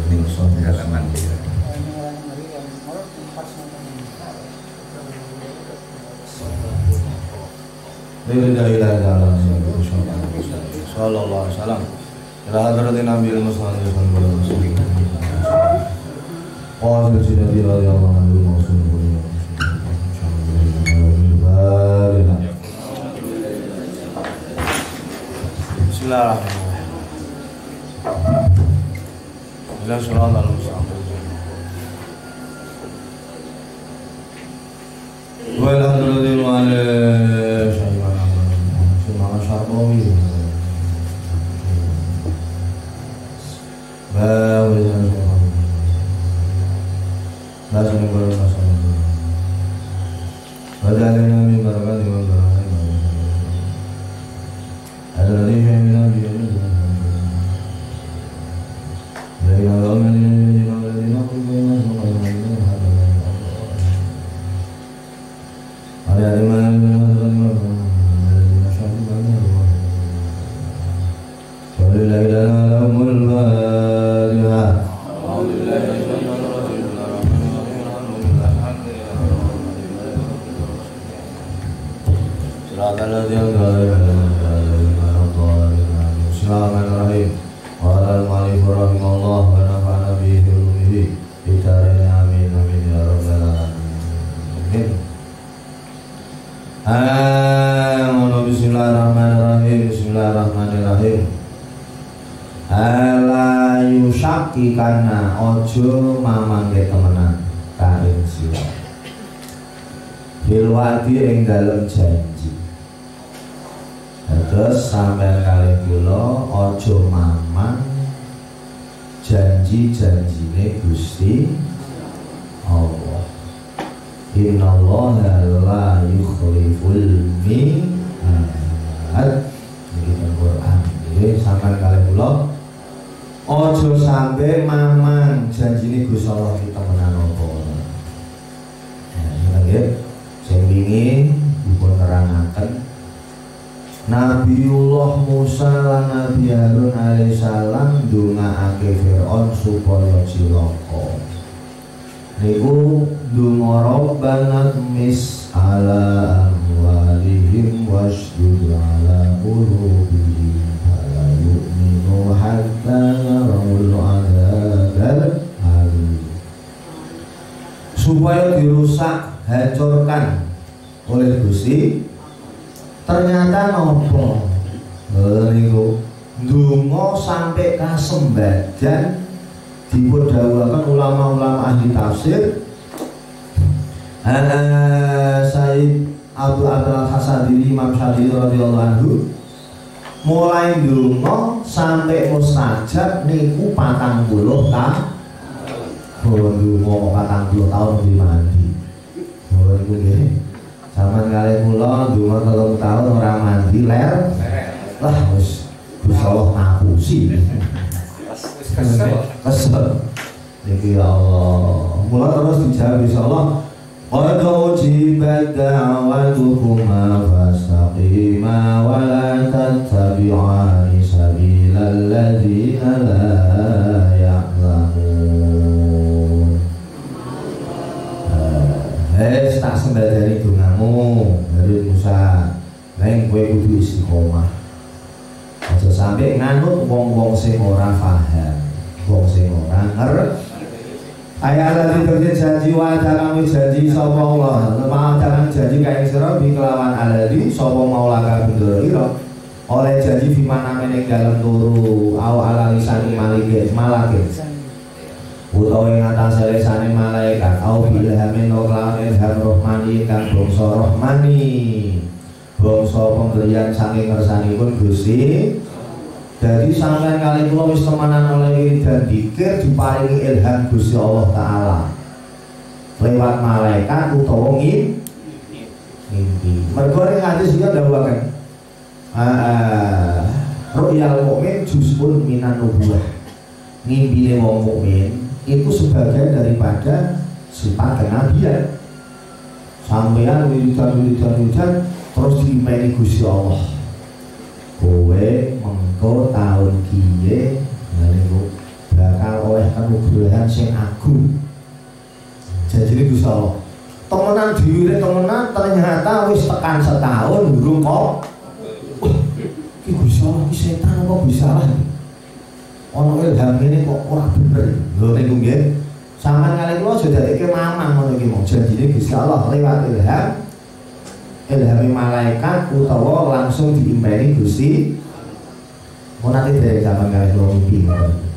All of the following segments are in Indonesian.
ning kata mandi. Sallallahu alaihi wasallam. Ila hadratin Nabi Muhammad sallallahu alaihi wasallam. Qala Sayyidina radhiyallahu anhu Bismillahirrahmanirrahim. Ila surat al-mustaqim. Walhamdulillahi wa ala syai'an syarqawi. Karena ojo mamangke temenan karing sira bilwadi ing dalem janji. Terus sampeyan kalih kula ojo mamang janji-janjine Gusti Allah. Innallaha la yukhliful mi'ad. Iki Al-Qur'an. Nggih sampeyan kalih kula ojo sampai mamang janjine Gusti Allah kita temenan apa. Ya, nggih. Sing wingi dipun nerangaken Nabiullah Musa lan Nabi Harun alaihissalam ndongaake Firaun supaya cilaka. Niku donga Rabbana mis ala amwalihim wasjud ala qulubihim fala yu'minu hatta yarawul adzabal alim. Supaya dirusak, hancurkan oleh Gusti. Ternyata nopo niku ndonga sampai kasembadan dipun dawuhaken ulama-ulama ahli tafsir. Sayyid Abu Abdul Hasan Imam Syafi'i radhiyallahu anhu mulai ndonga sampai mustajab niku 40 tahun. Ndonga 40 tahun di mandi. Niku nggih. Zaman kalih kula ndonga 3 tahun ora mandi ler. Lah wis Gusti Allah ngapusi. Kesel. Niki Allah. Mula terus dijawab insyaallah. Qad ujibat da'watukuma fastaqima wa la tattabi'ani sabilal ladzina la ya'lamun. Tak sembadani dongamu dari Musa. Neng kowe kudu istiqomah. Aja sampai nganut wong-wong sing ora paham, wong sing ora ngerti. Ayat lagi berjanji wa dalam janji sapa Allah. Lemah dalam janji kae sira bi kelawan aladi sapa maulaka bendoro ira. Oleh janji fi mana meneng dalam turu au ala lisani malike malake. Utawa ing atas lisane malaikat au bilhamin kelawan ilham rohmani kang bangsa rohmani. Bangsa pemberian saking kersanipun Gusti. Jadi sampean kali kula wis temenan oleh dan dikir diparingi ilham Gusti Allah taala lewat malaikat utawa mimpi. Mergo ing hadis iki dawuhaken ru'yal mukmin juz'un minan nubuwah. Mimpine wong mukmin itu sebagian daripada sifat kenabian. Sampeyan wiridan terus diimeni Gusti Allah. Kowe mengko tahun kiye niku bakal oleh kanugrahan sing agung. Janjine Gusti Allah. Temenan diwire temenan ternyata wis tekan setahun durung kok. Iki Gusti Allah iki setan kok bisa lah. Ono ilham ini kok ora bener. Lho niku nggih. Sampeyan kali kula aja dadekke mamang ngono iki mong janjine Gusti Allah lewat ilhami malaikat utawa langsung diimpeni Gusti. Mau nanti dari zaman kali kula mimpi.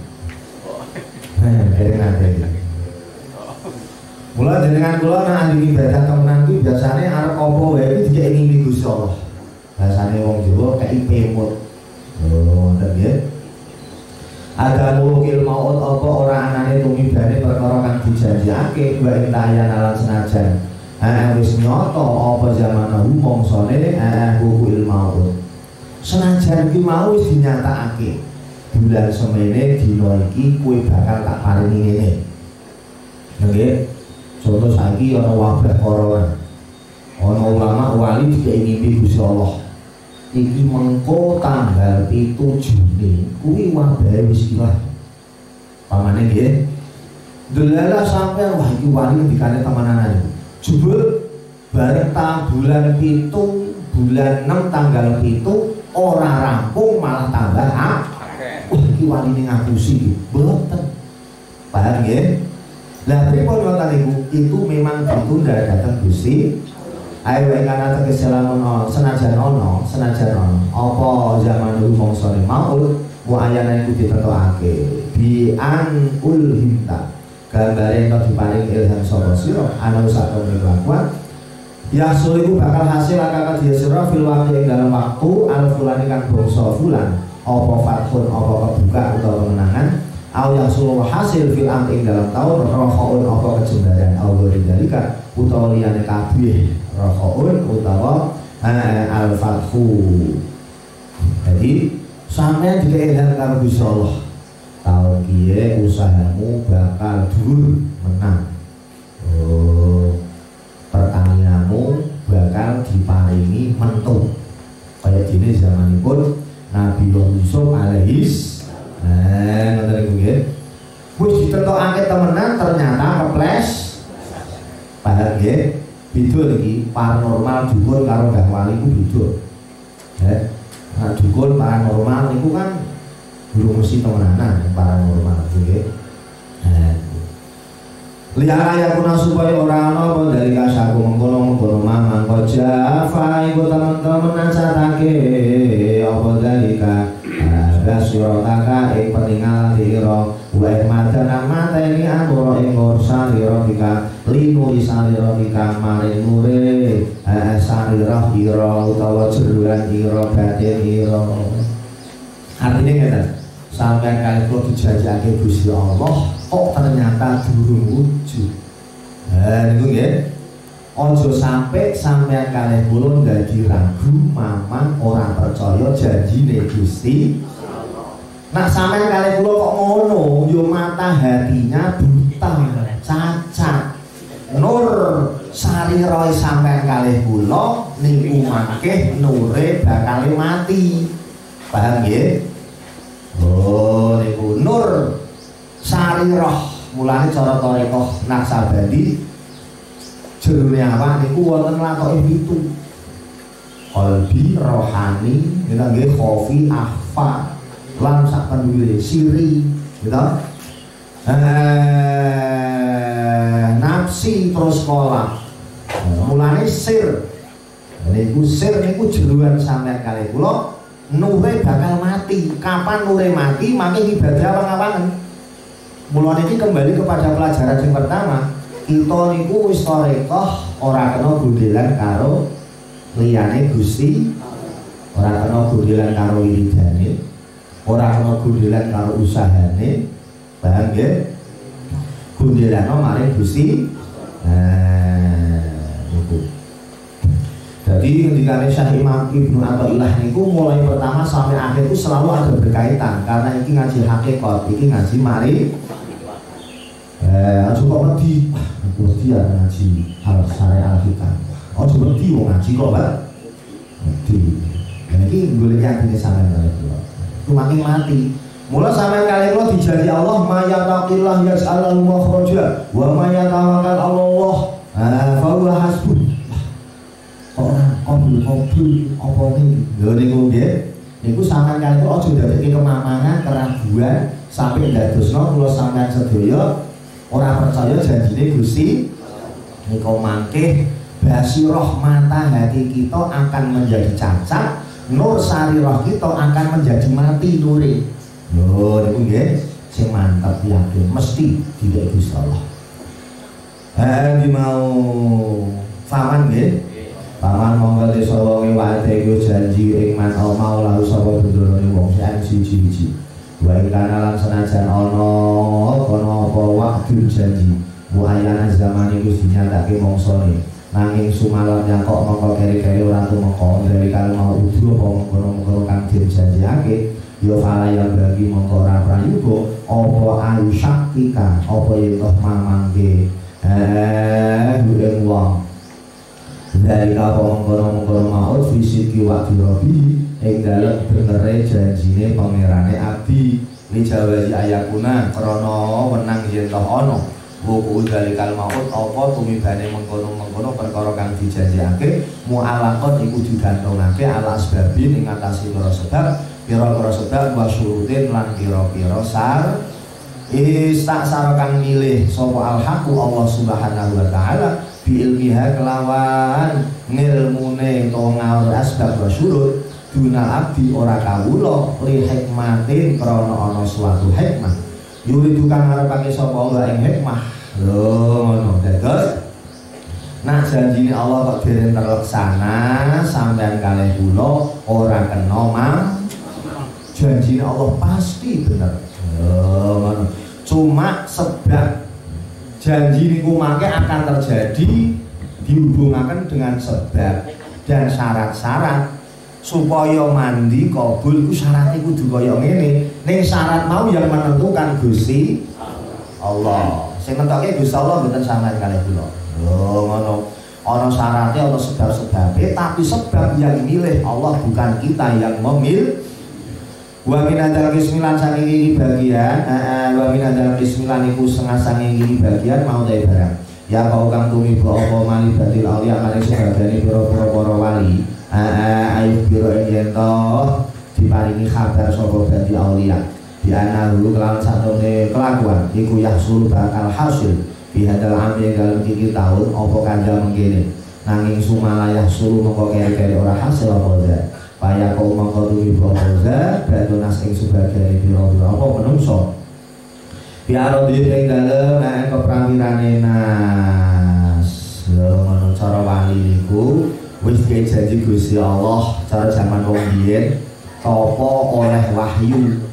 Mula jenengan kula nek andini ibadah temenan kuwi biasane arep apa wae iki dikek ngimpi Gusti Allah. Bahasane wong Jawa kei pemut. Oh, ngoten nggih. Ada mulukil maut apa ora anane tumibane perkara kang dijanjiake wa intayan alan senajan. Wis nyoto apa zamanahu mongsone mulukil maut. Senajan iki mau wis dinyatakake. Bulan semene dina iki kowe bakal tak paringi ngene. Nggih. Contoh saiki ana wabah corona. Ana ulama wali dikek ngimpi Gusti Allah. Iki mengko tanggal 7 Juni kuwi wabahe wis ilang. Pamane nggih. Delala sampean wah iki wali dikane temenan. Jebul bareng bulan 7 bulan 6 tanggal 7 ora rampung malah tambah akeh. Wah iki waline ngapusi mboten. Paham nggih? Lah pripun ngoten niku? Itu memang ditunda datang Gusti. Ayo wae kana tegese lamun senajan ono apa zaman dulu mongsone maul mu ayana iku ditetokake bi an ulhinta gambare ento diparing ilham sapa sira ana sakone kelakuan ya iku bakal hasil akak dia sira fil waqti ing dalam waktu al fulani kan bangsa fulan apa fathun apa kebuka utawa kemenangan au yang suluh hasil fil ing dalam tahun rohaun apa kejembaran au dalika utawa liyane kabeh rohaun utawa al-fathu. Jadi sampeyan dikek karo Gusti Allah tahun kiye usahamu bakal dhuwur menang. Oh, pertanianmu bakal diparingi mentung kaya dene zamanipun Nabi Yusuf alaihis. Ngoten niku nggih. Wis ditetokake temenan ternyata keples. Padahal nggih beda iki paranormal dukun karo Mbah Wali ku beda. Nah, dukun paranormal niku kan belum mesti temenanan paranormal nggih. Lihat ayakuna supaya orang apa dari kasaku mengkono mamang koja fai ku teman-teman nasatake apa dari ada surotaka ing peninggalan diro wa madana mata ini antara ing sarira bika linu sarira bika mare nure sarira ira utawa jeruan ira batin ira. Artinya ngeten, sampeyan kali kula dijajake Gusti Allah kok ternyata durung wujud. Niku nggih. Ojo sampai sampeyan kalih kula dadi ragu mamang ora percaya janjine Gusti. Nak sampeyan kalih kula kok ngono, yo mata hatinya buta, cacat. Nur sarira sampeyan kalih kula niku mangke nure bakal mati. Paham nggih? Oh, niku nur sarirah mulane cara tarekah Naksabandi jerone awak niku wonten lakoke 7. Qalbi rohani kita nggih khofi akhfa lan sak pendhuwure siri gitu. Nafsi terus kolak mulane sir niku jeruan sampeyan kalih kula nure bakal mati. Kapan nure mati makin ibadah apa-apaen. Mulane iki kembali kepada pelajaran yang pertama. Kita niku wis tarekah ora kena gondelan karo liyane Gusti, ora kena gondelan karo wiridane, ora kena gondelan karo usahane. Paham nggih? Gondelano maring Gusti. Niku. Jadi ketika Syekh Imam Ibnu Athaillah niku mulai pertama sampai akhir itu selalu ada berkaitan karena ini ngaji hakikat, ini ngaji mari. Coba ngerti, ngerti ya ngaji hal syariat kita. Coba ngerti mau ngaji kok Pak? Ngerti. Dan ini boleh yakin sampai itu makin mati. Mula sampean kali kula dijanji Allah mayataqillah yas'alul makhraja wa mayatawakkal Allah fa huwa hasbuh. Ora kobil apa niki? Lho niku nggih. Niku sampean kali kula aja ndadekke kemamangan, keraguan sampai ndadosno kula sampean sedaya ora percaya janjine Gusti niku mangke basirah mata hati kita akan menjadi cacat, nur sarirah kita akan menjadi mati nuri. Lho niku nggih sing mantap yakin mesti tidak Gusti Allah. Di mau paman nggih. Paman monggo desa wong wate yo janji ing man mau lalu sapa bendorone wong siji-siji. Wa kana lan senajan ana kono apa waktu janji. Muayana zaman iku dinyatake mongsone. Nanging sumalam yang kok mongko keri-keri ora tumeka dari kal mau udu apa mengkono-mengkono kang dijanjikake. Yo fala yang bagi mongko ora prayoga apa ayu saktika apa yen toh mamangke ing wong dari apa mengkono-mengkono maut fisiki wa dirabi ing dalem benere janjine pangerane abdi li jawazi ayakuna krana wenang yen toh ana buku dari kal maut apa tumibane mengkono-mengkono perkara kang dijanjikake mu'alaqon iku digantungake ala asbabi ing atase pira-pira sebab wa syurutin lan pira-pira sar istasar kang milih sapa al-haqu Allah Subhanahu wa taala bi ilmiha kelawan ngilmune to ngaur asbab wa syurut dunal abdi ora kawula li hikmatin krana ana suatu hikmah yuridu kang ngarepake sapa Allah ing hikmah lho ngono dados nah janjine Allah kok dereng terlaksana sampean kalih kula ora kena janji Allah pasti benar. Cuma sebab janji niku mangke akan terjadi dihubungkan dengan sebab dan syarat-syarat supaya mandi kabul iku syaratnya kudu kaya ngene. Ning syarat mau yang menentukan Gusti Allah. Sing nentoke Gusti Allah mboten sampean kalih kula. Ngono. Ana syaratnya, ana sebab-sebabnya, tapi sebab yang milih Allah bukan kita yang memilih. Wa min adzal qismilan saking iki bagian wa min adzal qismilan iku setengah saking iki bagian mau ta barang ya kau kang tumiba apa mali batil auliya maring sebagane pira-pira para wali ayo biro yen to diparingi kabar sapa batil auliya di anahu kelawan satune kelakuan iku yahsul bakal hasil di hadal amri dalam 3 tahun apa kandha mengkene nanging sumalayah sulu mongko kere-kere ora hasil apa wae paya kau mongko tuwi boza badonas ing sebagian pira-pira apa menungso biar dhewe ing dalem nek kepramirane nas lho ngono cara wali niku wis janji Gusti Allah cara zaman wong biyen topo oleh wahyu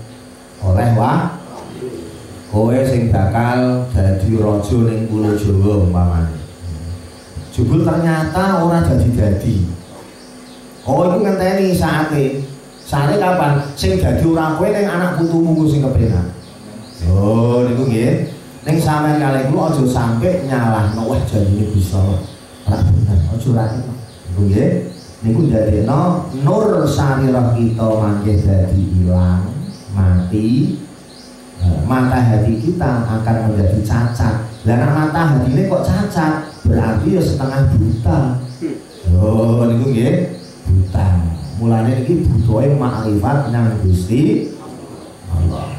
kowe sing bakal dadi raja ning Pulau Jawa umpamane jebul ternyata ora dadi oh itu ngenteni saate kapan sing dadi ora kowe ning anak putumu ku sing kepenak oh niku nggih ning sampean kalih kula aja sampe nyalahno wah janjine bisa ora bener aja ora niku nggih niku dadekno nur sarirah kita mangke dadi ilang mati mata hati kita akan menjadi cacat lah mata hati ini kok cacat berarti ya setengah buta oh niku nggih buta mulanya ini butuhnya ma'rifat nang Gusti Allah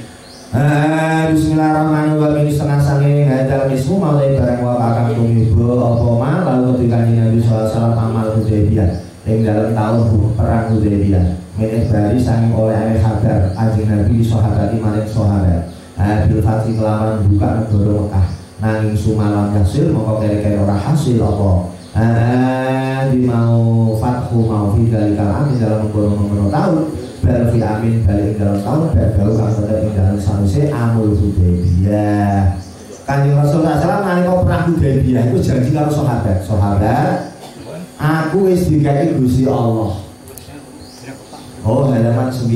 Bismillahirrahmanirrahim setengah sange hadal mismu maulai barang wakakam tumibu apa ma lalu ketika Nabi SAW amal Hudaybiyah yang dalam tahun perang Hudaybiyah milik bari sange oleh kabar anjing Nabi sahabati maring sahabat bil fatih kelaman buka negara Mekah nanging sumalam hasil mongko kere-kere ora hasil apa di mau fathu mau fi dalikal amin dalam mengkono tahun bal fi amin balik dalam tahun bal kang ing dalam sause amul Hudaybiyah Kanjeng Rasul sallallahu alaihi wasallam perang Hudaybiyah itu janji karo sahabat aku wis digawe Gusti Allah oh halaman 9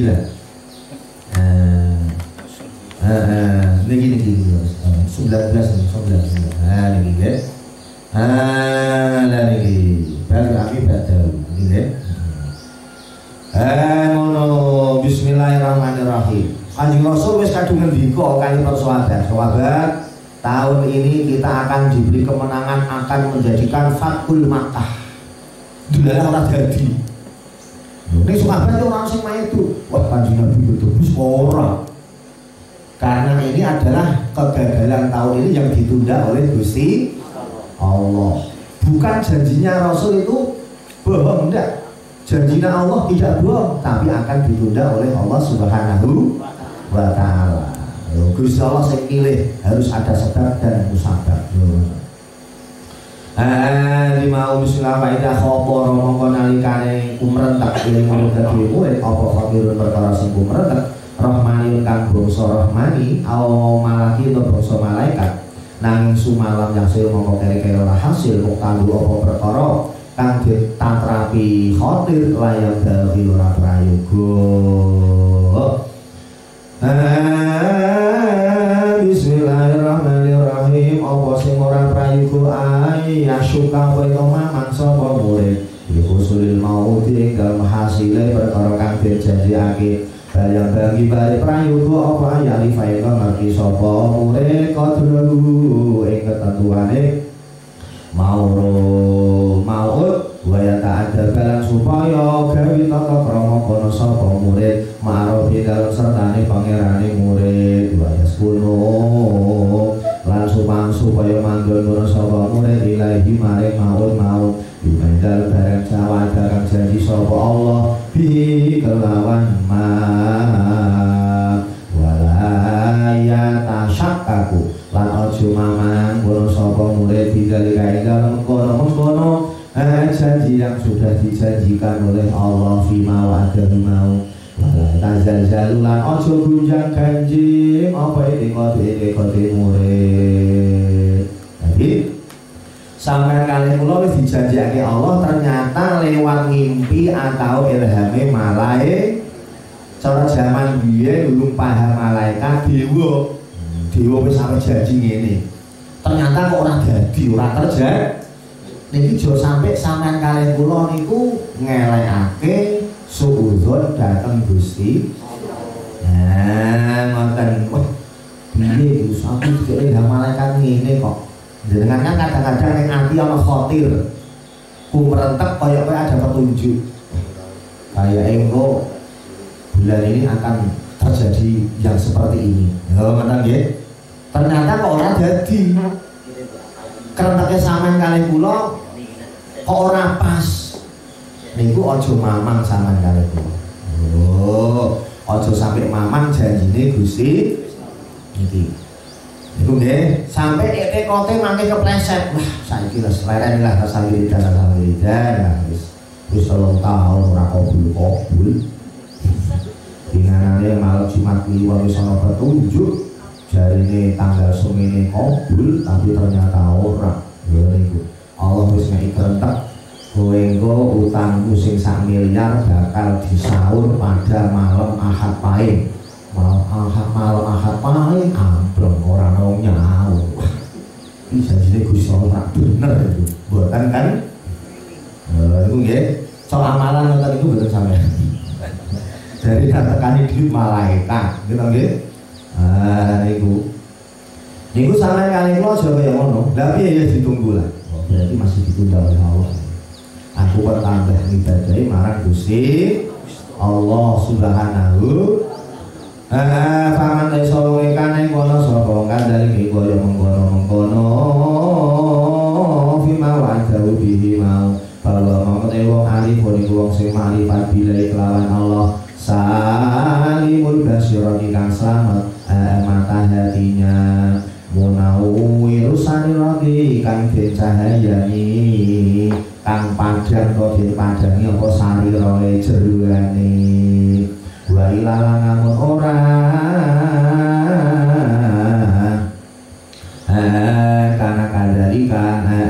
niki 19 niki guys lagi baru kami batal ini ngono bismillahirrahmanirrahim kan Kanjeng Rasul wis kadung ngendika kali para sahabat, tahun ini kita akan diberi kemenangan, akan menjadikan Fathul Makkah. Dulalah ora dadi. Nek sahabat itu orang sing itu, wah Kanjeng Nabi betul ora. Karena ini adalah kegagalan tahun ini yang ditunda oleh Gusti Allah. Bukan janjinya Rasul itu bohong, enggak. Janjinya Allah tidak bohong, tapi akan ditunda oleh Allah Subhanahu wa ta'ala. Gusti Allah yang pilih, harus ada sebab dan musabab. Lima bismillah wa idha khobor mongko nalikane kumrentak ilmu dadi murid apa khabirun perkara sing kumrentak rahmani kang bangsa rahmani au malaki to bangsa malaikat nanging sumalam yang sil mongko kere-kere ora hasil kok kanggo apa perkara kang ditatrapi khotir layang dalil ora prayoga. Bismillahirrahmanirrahim. Apa sing ora prayoga ay yasuka wa mamang sapa murid iku sulil mau ing dalem hasile perkara kang dijanjiake bayang bagi bare prayoga apa ya rifae ngerti sapa murid kodru ing ketentuane maut waya tak ada balan supaya gawe tata krama kono sapa murid marofi dalem sertane pangerane murid waya sepuno lan supaya manggon kono sapa murid ilahi maring maut dimendal barang jawada kang janji sapa Allah bi kelawan ma walaya tasyakkaku lan aja mamang kono sapa murid bidalika dalem kono janji yang sudah dijanjikan oleh Allah fima wa'adahu mau tazalzalulan ojo gunjang ganjing apa ide murid. Jadi sampai kali mula wis dijanjikake Allah ternyata lewat mimpi atau ilhame malaikat. Cara zaman biyen durung paham malaikat dewa wis sampe janji ngene. Ternyata kok ora dadi, ora terjadi. Niki jo sampai sampean kalian kula niku ngelekake suudzon dateng Gusti. Nah, ngoten. Wah, piye Gus, aku dikene malaikat ngene kok. Jenengan kan kadang-kadang ning ati ana khotir. Kumrentek kaya ada petunjuk. Kayak engko bulan ini akan terjadi yang seperti ini. Ya, ngoten nggih. Ternyata kok ora dadi. Kerenteknya sampean kali kula kok ora pas. Niku aja mamang sampean kali kula. Oh, aja sampai mamang janjine Gusti niki. Niku nggih, sampai kote mangke kepleset. Wah, saiki wis leren lah rasa wiridan. Wis 3 tahun ora kabul. Dinganane malam Jumat kliwon wis ana petunjuk. Jarine tanggal semene kabul tapi ternyata ora. Ya niku. Allah wis ngeki kerentek kowe engko utangmu sing 1 miliar bakal disaur pada malam Ahad Pahing. Malam Ahad Pahing ambrong ora ono nyaur. Iki janjine Gusti Allah bener itu. Mboten kan? Iku nggih. Soal amalan ngoten iku mboten sampeyan. Dari tekani duit malaikat, gitu nggih. Niku sampeyan kali kula aja kaya ngono. Lah piye ya ditunggu lah. Oh, berarti masih ditunda oleh Allah. Aku bertambah ngibadahi marang Gusti Allah Subhanahu. Paman desa wekane kono sapa kandhane kaya mengkono fima wa'adahu bihi mau. Kalau mau wong arif wong sing marifat bila kelawan Allah salimul basyirati kang selamat mata hatinya munawwir sanirati kang dicahayani kang padhang kok dipadangi apa sarirane jeruane wa ilalang ora karena kadalika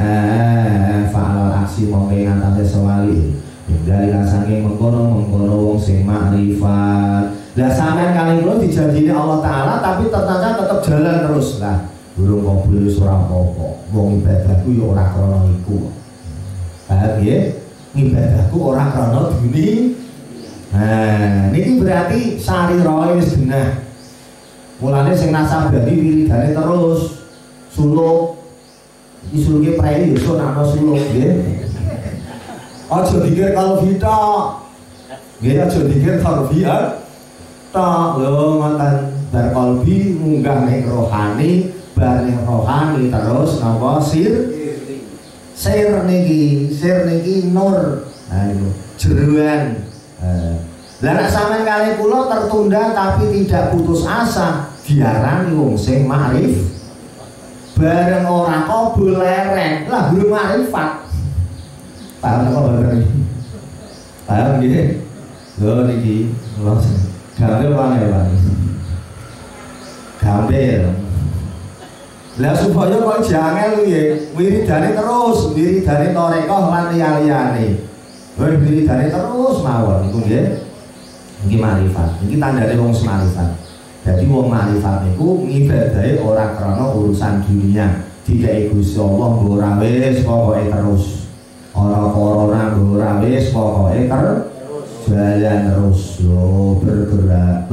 fa'al aksi mongke ngantase sewali dari rasane mengkono wong sing makrifat. Lah sampean kali kula dijanjine Allah taala tapi ternyata tetap jalan terus. Lah burung kabul ora apa-apa. Wong ibadahku ya ora krana iku. Paham ya? Ibadahku ora krana duni. Nah, niki berarti sarirae wis genah. Mulane sing nasabadi wiridane terus suluk. Iki suluke prei yo sonakno suluk nggih. Aja dikir kalau kita. Nggih aja dikir kalau dia. Tak lho ngoten bar kalbi munggah ning rohani, bar ning rohani terus napa sir niki nur. Ayo jeruan. Lah nek sampean kalih kula tertunda tapi tidak putus asa, diarani wong sing ma'rif. Bareng ora kabul lereng, lah guru ma'rifat. Paham apa bareng iki? Paham nggih? Lho niki kula gampil wae. Gampil. Lah supaya kok jangel nggih, wiridane terus, wiridane tarekah lan liyane. Wiridane terus mawon niku nggih. Iki marifat. Iki tandane wong semarifat. Jadi wong marifat niku ngibadahi ora krana urusan dunia. Dikai Gusti Allah ora wis pokoke terus. Ora corona ora wis pokoke terus. Jalan terus lo bergerak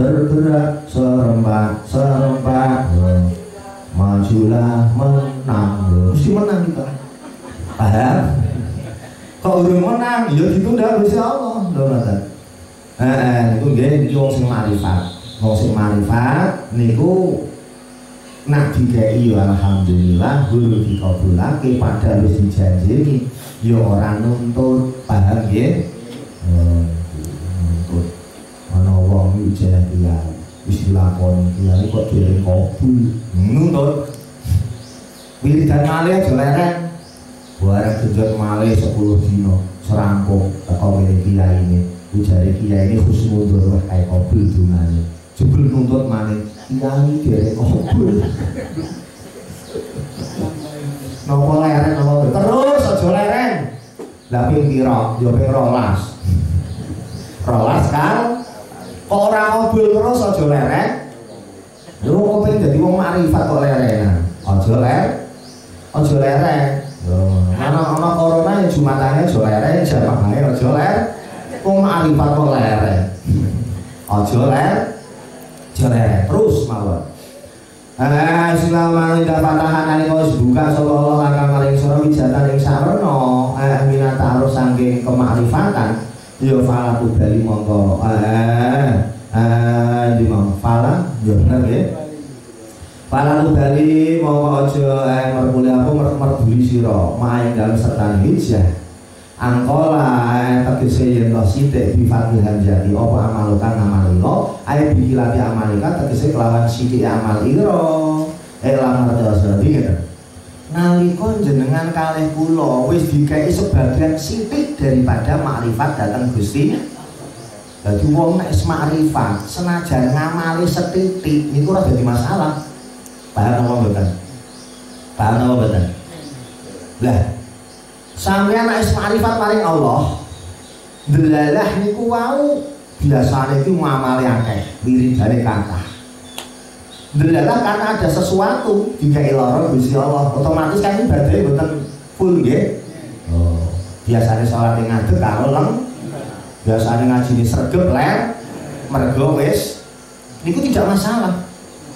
serempak majulah menang lo mesti menang kita. Paham? Kok udah menang ya ditunda Gusti Allah lho ngoten. Niku nggih wong sing marifat. Wong sing marifat niku nak dikai alhamdulillah guru dikabulake padahal wis dijanjeni ya ora nuntut. Paham nggih? Ana wong ijazah kiai wis dilakoni kiai kok dhewe kabul nuntut wiridan malih aja lereng bareng genjot malih 10 dina serampung teko ngene kiai ini ujare kiai ini husnul wah kae kabul dungane jebul nuntut malih kiai dhewe kabul napa lereng napa terus aja lereng lha ping pira yo ping 12 kan kok ora kabul terus aja lereng. Lho kok pengen dadi wong makrifat kok lerengan. Aja lereng. Lho, ana corona ya jumatane aja lereng, jamahe aja lereng. Wong makrifat kok lereng. Aja lereng terus mawon. Bismillahirrahmanirrahim. Fatahan nalika wis buka sapa Allah lakang maring sira wijatan ing sarana minat arus saking kemakrifatan. Yo fala tu bali monggo di mong fala yo bener nggih fala tu bali monggo aja mermuli apa merbuli sira maing dalem sertane hijah angkola tegese yen to sithik bi fatihan jati apa amalukan amalilo ae bikilati amalika tegese kelawan sithik amal ira elang ngertos dadi nalika jenengan kalih kula wis dikai sebagian sithik daripada makrifat datang Gusti. Dadi wong nek makrifat senajan ngamali setitik niku ora dadi masalah. Paham apa mboten? Paham apa mboten? Lah sampeyan nek makrifat maring Allah delalah niku wau biasane iki ngamali akeh wiridane kathah. Delalah karena ada sesuatu dikai lara Gusti Allah, otomatis kan ibadahnya mboten full nggih. Oh, biasanya sholat ngadeg karo leng, biasanya ngaji sregep ler, mergo wis niku tidak masalah.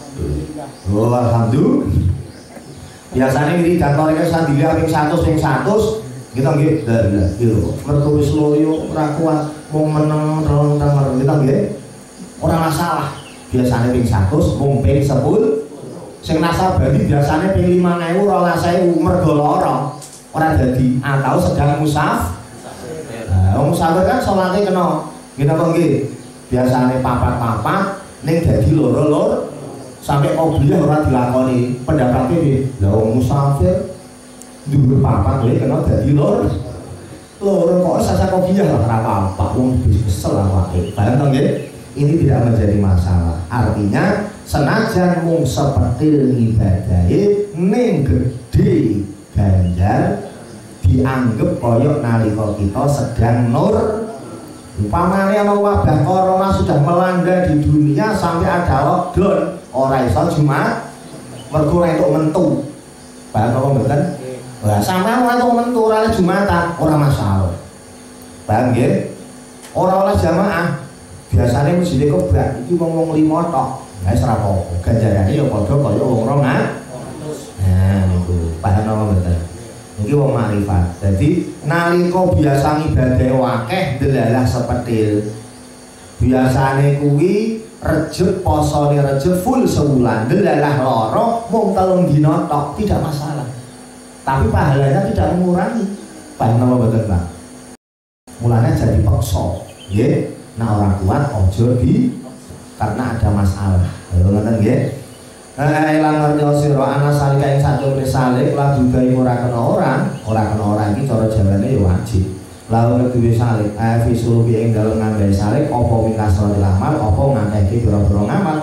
Oh, alhamdulillah. Biasanya wiridan torike sandile ping 100 kita nggih dalah yo mergo wis loyo ora kuat mung meneng terong kita nggih ora masalah. Biasanya ping 100 mung ping 10 sing nasabadi biasanya ping 5.000 12.000 mergo lara ora dadi atau sedang musafir. Musafir kan salate kena kita kok nggih biasanya papat ning dadi loro sampai qobliyah ora dilakoni pendapatnya piye lha wong musafir dhuwur papat kena dadi loro kok sasa qobliyah lah ora apa-apa wong kesel awake bareng to nggih. Ini tidak menjadi masalah. Artinya senajan mung seperti ibadahe ning gedhe ganjar dianggap koyok nalika kita sedang nur. Umpamane ana wabah corona sudah melanda di dunia sampai ada lockdown, ora iso Jumat mergo ora entuk mentu. Paham apa mboten? Lah sampeyan ora entuk mentu ora Jumatan, ora masalah. Paham nggih? Ora oleh jamaah. Biasanya masjid kebak, itu ngomong 5 tok. Nggak serapo, ganjarannya ya padha kaya wong rong nah niku paham apa mboten? Niki wong makrifat. Dadi nalika biasa ibadah akeh delalah sepetil. Biasane kuwi Rejeb posone Rejeb full sebulan, delalah loro mung 3 dina tok tidak masalah. Tapi pahalanya tidak mengurangi. Paham apa mboten, Pak? Mulanya jadi paksa. Nggih, nah orang kuat ojo di karena ada masalah. Lho ngoten nggih. Elang ngerti sira ana salika ing satemene salik la budaya ora kena ora iki cara jawane ya wajib. Lalu duwe salik fi sulubi ing dalem ngambil salik apa mikasal amal apa ngakeh pira-pira ngamal.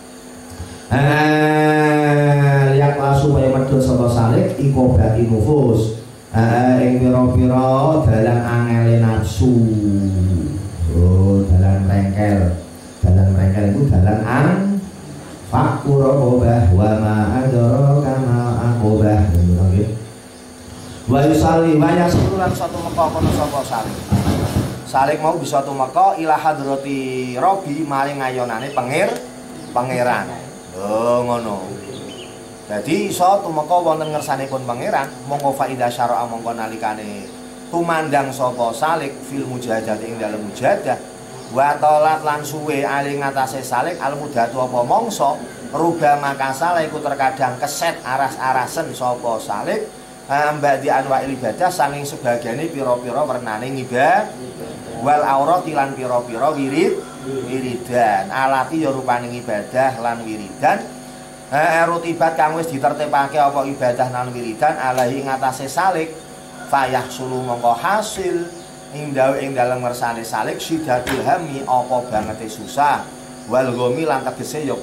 Lihat supaya medhot sapa salik iku bati nufus. Ing pira-pira dalan angele nafsu. Oh, dalan rengkel. Dalan rengkel itu dalan fakura obah wa ma adara kama akobah nggih. Wa yusalli wa yaskuran satu meka kono sapa salik. Salik mau bisa tumeka ila hadrati Rabbi maring ngayonane pangeran. Oh ngono. Dadi iso tumeka wonten ngersanipun pangeran mongko faida syara'a mongko nalikane tumandang sapa salik fil mujahadah ing dalem mujahadah wa tolat lan suwe ali ngatasé salik al mudatu apa mangsa ruba makasala iku terkadang keset aras-arasen sapa salik mbadi anwa ibadah sanging sebagiane pira-pira wernane ibadah wal aurat lan pira-pira wiridan alati ya rupane ibadah lan wiridan rutibat kang wis ditertibake apa ibadah lan wiridan alahi ngatasé salik fayah sulu mongko hasil ing dalem ngersane salik sidatul hami apa bangete susah wal ghomi lan tegese ya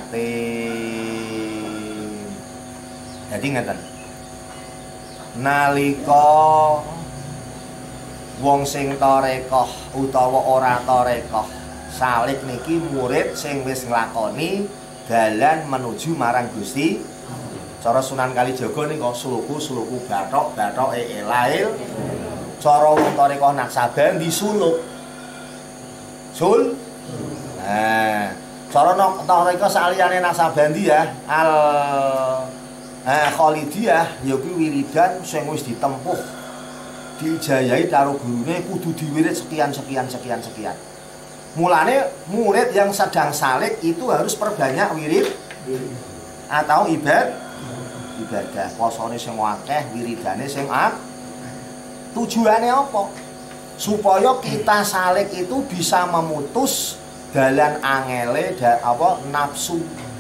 prihatin. Jadi ngeten. Nalika wong sing tarekah utawa ora tarekah salik niki murid sing wis nglakoni dalan menuju marang Gusti. Cara Sunan Kalijaga nika suluku bathok elail. Cara wong tarekah Naksabandi suluk. Nah, cara tarekah saliyane Naksabandi ya Khalidiyah ya kuwi wiridan sing wis ditempuh diijayai karo gurune kudu diwirid sekian. Mulane murid yang sedang salik itu harus perbanyak wirid atau ibadah. Posone sing akeh, wiridane sing tujuannya apa? Supaya kita salik itu bisa memutus dalan angele nafsu.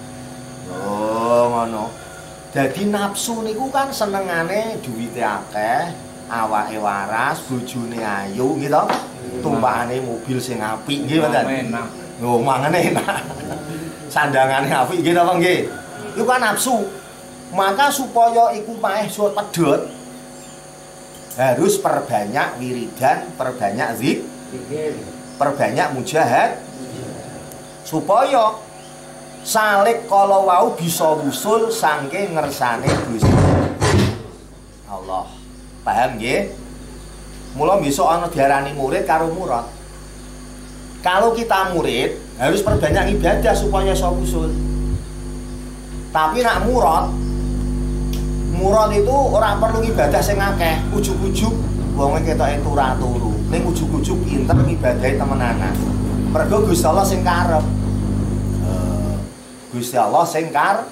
Oh ngono. Jadi nafsu niku kan senengane duwite akeh, awake waras, bojone ayu gitu. Tumpakane mobil sing apik nggih mboten. Lho mangane enak. Sandangane apik nggih napa nggih? Iku kan nafsu. Maka supaya iku paeh suwe pedhot harus perbanyak wiridan, perbanyak zikir, perbanyak mujahad supaya salik kalau wau bisa wusul saking ngersane Gusti Allah. Paham nggih? Mula besok ana diarani murid karo murad. Kalau kita murid harus perbanyak ibadah supaya iso wusul. Tapi nak murad itu orang perlu ibadah sing akeh, ujug-ujug wong ketoke turu. Ning ujug-ujug pinter ibadahe temenanan. Mergo Gusti Allah sing karep. Gusti Allah sing karep.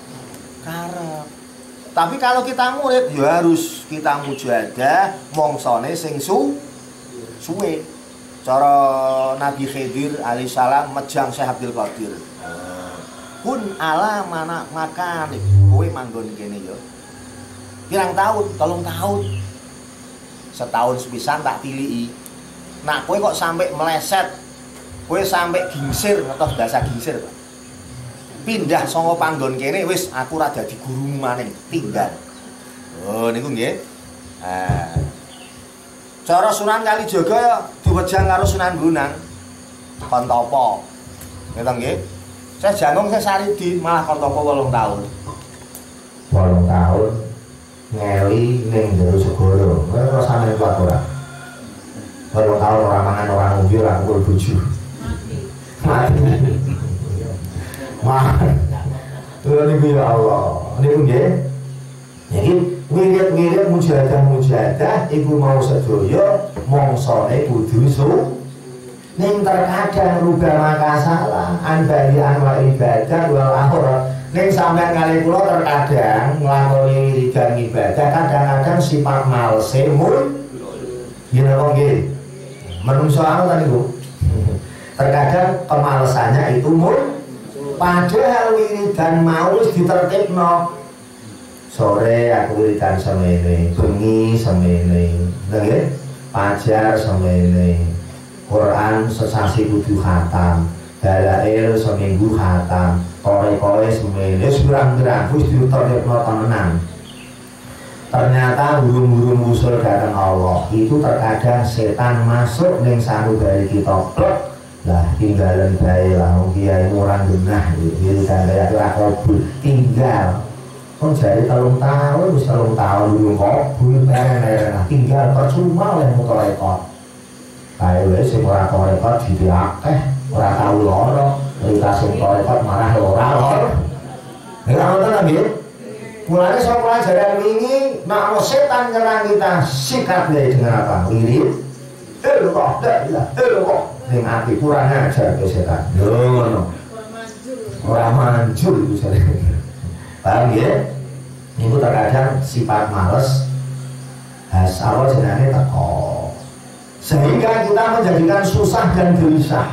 Tapi kalau kita murid ya harus kita mujahadah mongsane sing suwe. Cara Nabi Khidir alaihissalam mejang Syekh Abdul Qadir. Kun ala mana makan kowe manggon kene ya. Pirang tahun? 3 tahun. Setahun sepisan tak tilii. Nah, kowe kok sampai meleset. Kowe sampai gingsir, ngertos bahasa gingsir, Pak. Pindah saka panggon kene wis aku ora dadi gurumu maning, tinggal. Oh, niku nggih. Cara Sunan Kalijaga diwejang karo Sunan Bonang. Kon tapa. Ngeten nggih. Saya Janung saya Saridi malah kon tapa 8 tahun. 8 tahun. Ngeli ning jero segoro. Kowe rasane kuat ora? 8 tahun ora mangan ora ngombe ora kumpul bojo. Mati. Niku ya Allah. Niku nggih. Jadi wirid-wirid mujahadah iku mau sedaya mongsone kudu ning terkadang rubah maka salah anbali anwa ibadah wal akhirah. Ning sampean kali kula terkadang nglakoni wiridan ibadah kadang-kadang sifat malese yen apa nggih. Menungso anu tadi Bu. Terkadang kemalesannya itu padahal wiridan mau wis ditertibno. Sore aku wiridan semene, bengi semene, nggih. Fajar semene. Quran sesasi kudu khatam, dalail seminggu khatam, kowe semene, berang-berang wis ditertibno temenan. Ternyata burung-burung usul datang Allah itu terkadang setan masuk ning sanubari kita plek. Lah tinggalan bae lah wong kiai ora genah iki kan kaya ora kabul tinggal. Kon jare 3 tahun wis 3 tahun durung kabul nah tinggal percuma oleh motor rekod. Kae wis sing ora tau rekod dite akeh, ora tau lara, cerita sing tau rekod malah lara. Nek ngoten nggih. Mulane saka pelajaran wingi nek setan nyerang kita sikat dengan apa? Wirid. Allah, Allah. Ning ati kurang ajar ke setan. Lho ngono. Ora manjur iku jare. Paham ya? Niku terkadang sifat males asal jenenge teko. Sehingga kita menjadikan susah dan gelisah.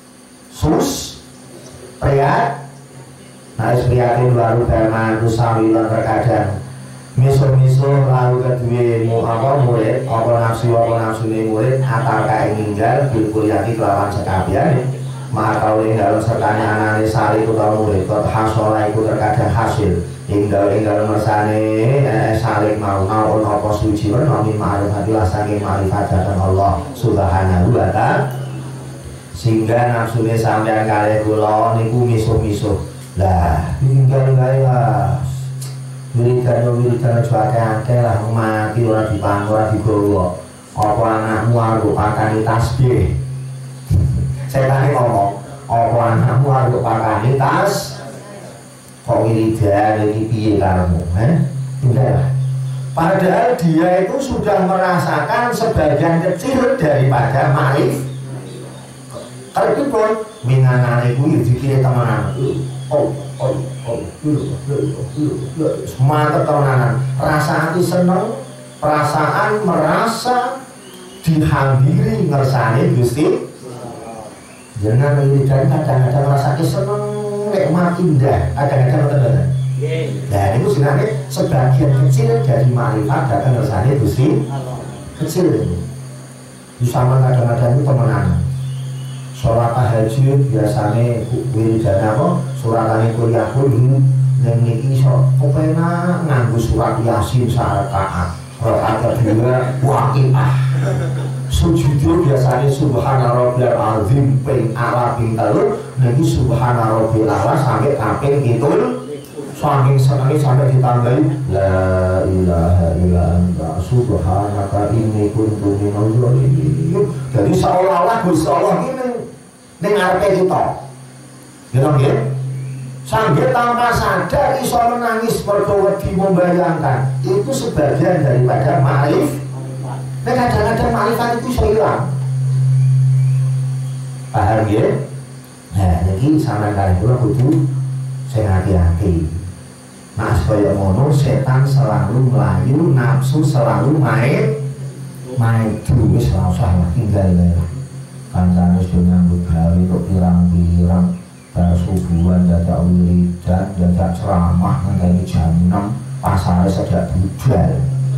Priat. Nah, priatin baru berman usawilan terkadang miso-miso lalu kedua murid nafsu ini murid atar kain ninggal bilkuliati kelawan sekabian maka kau ninggal sertanya anani sari kutau murid kot hasolah iku terkadang hasil inggal mersane salik mau apa suci bernomin ma'rifatilah saking ma'rifat Allah subhanahu wa ta'ala sehingga nafsunya sampean kali kula niku miso-miso lah tinggal gaya wiridan cuaca lah mati ora dipangan ora digowo apa anakmu arep pakani tasbih setane ngomong apa anakmu arep pakani tas kok wiridan iki piye karemu udah padahal dia itu sudah merasakan sebagian kecil daripada ma'rif terkipun minanane kuwi dikira temenan mantap temenan rasa hati seneng perasaan merasa dihampiri ngersane Gusti jangan wiridan kadang-kadang merasa seneng nikmat indah kadang-kadang tenan nah itu sebenarnya sebagian kecil dari makrifat datang ngersane Gusti kecil itu sama kadang-kadang itu temenan sholat tahajud biasanya wiridan apa suratane kuliah kudu ning niki iso kepena nganggo surat Yasin sarakaat rakaat kedua waqiah sujud biasanya subhana rabbiyal azim ping ala ping telu niki subhana rabbiyal ala sampai kaping kitul saking senenge sampai ditambahi la ilaha illa anta subhanaka inni kuntu minadz dzalimin jadi seolah-olah Gusti Allah ini ning ngarepe kita. Ya nggih. Sambil tanpa sadar iso menangis mergo wedi membayangkan. Itu sebagian daripada ma'rif. Nek kadang-kadang ma'rifat itu iso ilang. Paham ya? Nah, niki sampeyan kali kula kudu sing hati-hati. Nah, supaya ngono setan selalu melayu, nafsu selalu main wis ora usah tinggal kancane sudah nyambut gawe kok pirang-pirang bar subuhan dadak wiridan dadak ceramah ngenteni jam 6 pasare sedak budal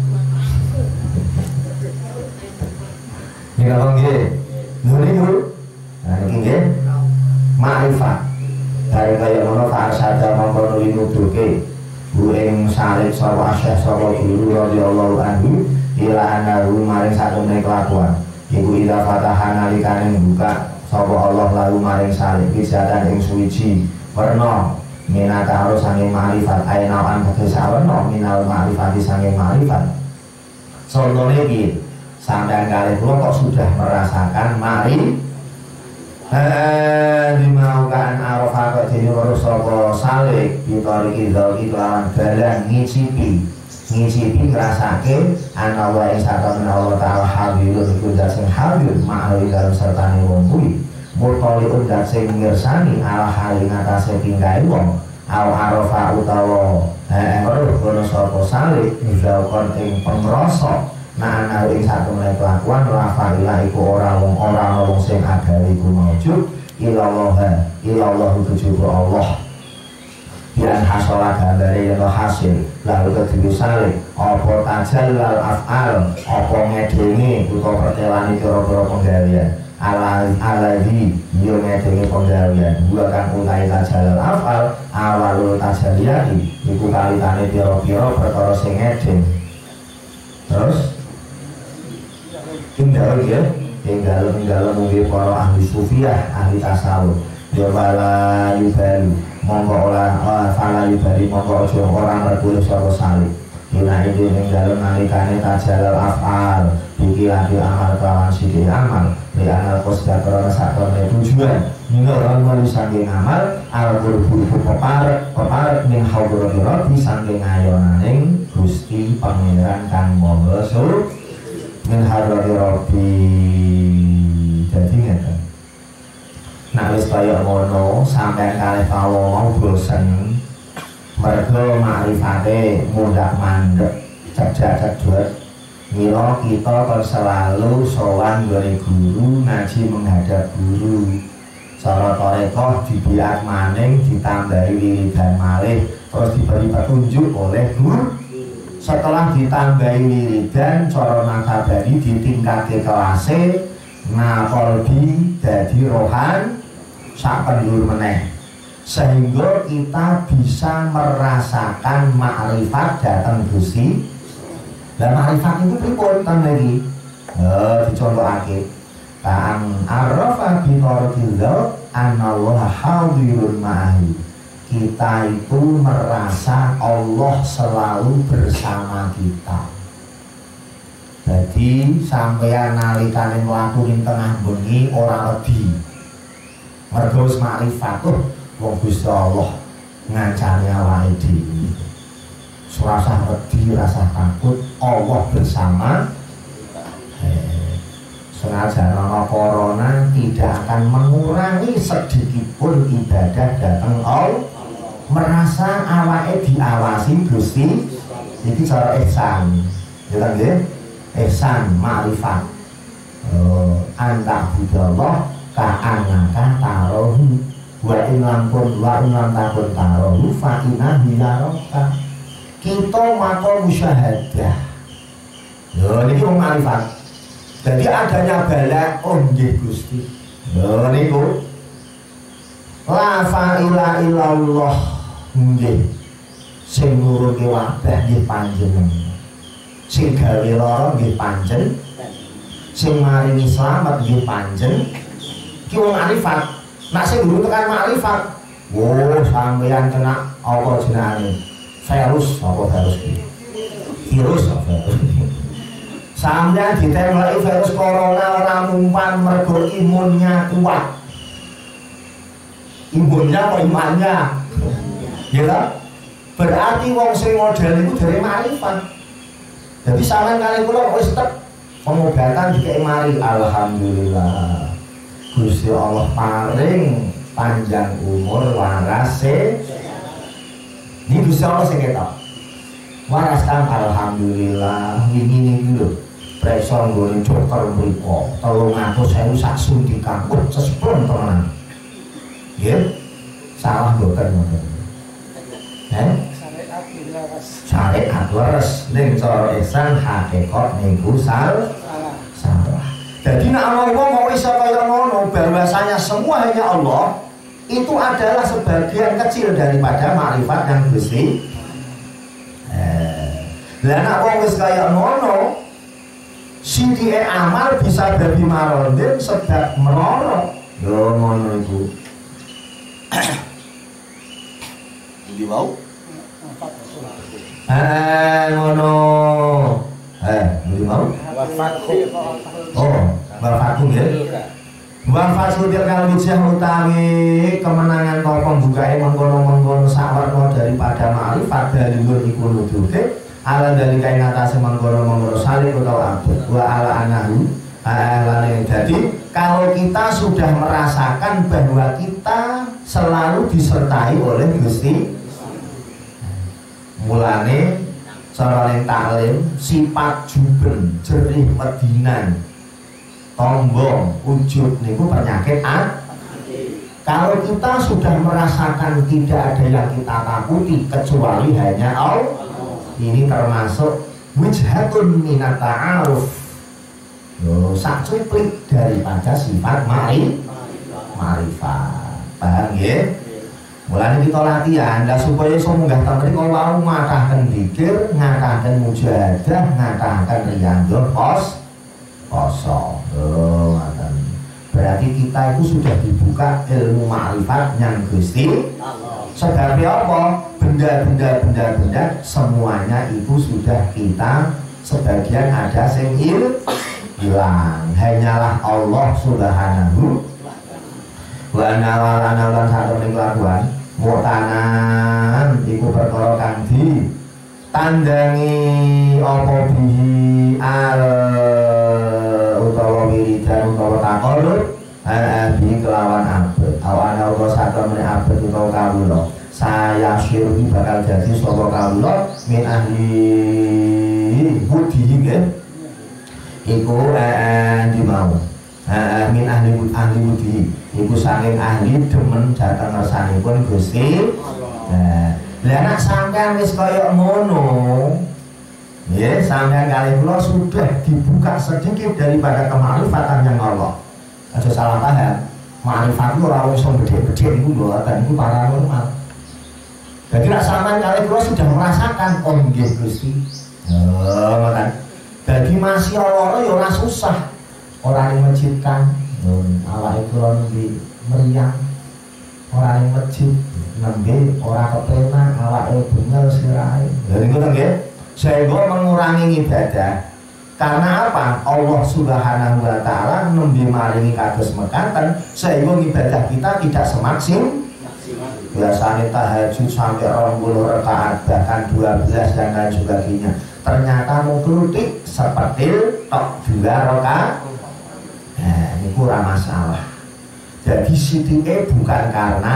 ini kalau nggih niku nah iki nggih makrifat dari kaya ngono farsada mongko nuduke bu ing salib sapa asyah sapa guru radhiyallahu anhu ila anahu maring satemene kelakuan iku ila fataha nalikane buka sapa Allah lalu maring salib kisatan ing suwiji werna minata harus sange ma'rifat ainawan tegese werna minal ma'rifati sange ma'rifat sontone iki sampeyan kalih kula kok sudah merasakan mari dimaukan arafah sakjane ora sapa salik ditoriki iki lawan dalan ngicipi ngrasake ana wae sakjane Allah taala hadirun iku zat sing hadir ma'al dalam sertane wong kuwi mutoli zat sing mirsani ala hali ngatasé tinggahe wong al arafa utawa ora sapa salik nizalkon ing pengrasa nah ana ing satemene kelakuan rafaila iku ora wong sing agari iku maujud ilallah tujuh Allah yang hasolah dari yang hasil lalu kedua salik apa tajallal af'al apa ngedengi atau pertelani kira-kira penggawian aladi yo ngedengi penggawian bukan utai tajallal af'al awalul tajalliyati iku kalitane pira-pira perkara sing ngedeng terus tinggal mungkin para ahli sufiah, ahli tasawuf. Ya fala yubali, mongko fala yubali mongko aja orang berkulit sapa salib. Ila itu tinggal nalikane tajalal af'al, iki lagi amal kawan sithik amal. Li anal qasda karena sakone tujuan. Nino orang melu saking amal, al buru-buru peparek min hadrati rabbi saking ayonaning Gusti Pangeran kang Maha Suci. Min hadrati rabbi jadi ngeten nek wis kaya ngono sampeyan kalih kawula mau bosen mergo makrifate mundak mandek cedhak-cedhek mila kita kon selalu sowan gone guru ngaji menghadap guru cara tarekah dibiak maning ditambahi wiridan malih terus diberi petunjuk oleh guru. Setelah ditambahi wiridan cara nakabari ditingkatke kelase napolbi dadi rohan sak pendur meneh sehingga kita bisa merasakan makrifat datang Gusti. Dan makrifat itu pripun ten iki dicontohake ta'an arafa bi tarqil anallaha hadirun ma'ahu kita itu merasa Allah selalu bersama kita. Jadi sampeyan nalikane mlaku ning tengah bengi ora wedi. Mergo wis makrifat wong Gusti Allah ngancani awake dhewe. Rasa wedi, rasa takut, Allah bersama. Senajan ana corona tidak akan mengurangi sedikitpun ibadah datang Allah. Merasa awake diawasi Gusti iki cara ihsan ya kan nggih ihsan ma'rifat anta budallah ka'annaka tarohu wa in lam takun tarohu fa inna hilaraka kita maka musyahadah lho niki wong ma'rifat jadi adanya bala nggih Gusti lho niku la fa'ila illallah nggih sing nuruti wabah nggih panjenengan sing gawe lara nggih panjen sing maringi slamet nggih panjen ki wong makrifat nek sing guru tekan makrifat sampeyan kena apa jenenge virus iki virus apa sampeyan ditembaki virus corona ora mumpan mergo imunnya kuat imunnya apa imannya ya berarti wong sing model itu dari makrifat. Jadi sampean kali kula wis tetep pengobatan dikek mari alhamdulillah. Gusti Allah paring panjang umur waras ini Gusti Allah sing ketok. Waras kan alhamdulillah wingi niki lho. Preso nggone dokter mriku 300.000 sak suntikan. Cesplon tenan. Nggih. Salah mboten ngoten. Syariat leres ning cara ihsan hakikat niku salah. Jadi nek ana wong kok iso kaya ngono bahwasanya semua hanya Allah itu adalah sebagian kecil daripada makrifat yang Gusti. Lah nek wong wis kaya ngono sithike amal bisa dadi marondin sebab meloro. Yo ngono iku. Di mau? Ngono. Di mau? Oh, wafat ya. Wa fasutil kalwijah utawi kemenangan kau pembukae mengkono-mengkono sawerna daripada ma'rifat dalilun iku nuduke ala dalika ing atase mengkono-mengkono salih utawa abad wa ala anahu alane. Jadi kalau kita sudah merasakan bahwa kita selalu disertai oleh Gusti, mulane cara ning taklim sifat juben jerih medinan tombong ujub niku penyakit kalau kita sudah merasakan tidak ada yang kita takuti kecuali hanya Allah, ini termasuk wijhatun minat ta'aruf, sak cuplik daripada sifat ma'rifat. Paham ya? Mulane kita latihan lah supaya iso munggah ta mriko wau ngatahken dzikir, ngatahken mujahadah, ngatahken riyadhah poso. Ngoten. Berarti kita itu sudah dibuka ilmu ma'rifat yang Gusti. Sebab apa? Benda semuanya itu sudah kita sebagian ada sing hilang. Hanyalah Allah Subhanahu wa ta'ala lan sakmene kelakuan mutanan iku perkara kang tandangi apa bihi al utawa wiridan utawa takolut bi kelawan abad awana utawa sakmene abad utawa kawula saya syirhi bakal jadi sapa kawula min ahli budi nggih iku di mau min ahli budi iku saking ahli demen dhateng ngersanipun Gusti. Lah nek sampean wis kaya ngono, ya sampean kali kula sudah dibuka sedikit daripada kemarifatan yang Allah. Aja salah paham. Marifat itu ora iso gede-gede niku mboten, niku paranormal. Jadi nek sampean kali kula sudah merasakan oh nggih Gusti. Ngoten. Dadi masih lara ya ora susah. Ora dimejitkan. Awake kula nembe meriang. Ora ning masjid nembe ora kepenak awake bengel sirahe. Lha niku nggih. Sehingga mengurangi ibadah. Karena apa? Allah Subhanahu wa ta'ala nembe maringi kados mekaten sehingga ibadah kita tidak semaksimal. Biasanya tahajud sampai 20 rakaat bahkan 12 dan lain sebagainya. Ternyata mengkrutik seperti tok 2 rakaat. Nah, ini kurang masalah. Jadi sithike bukan karena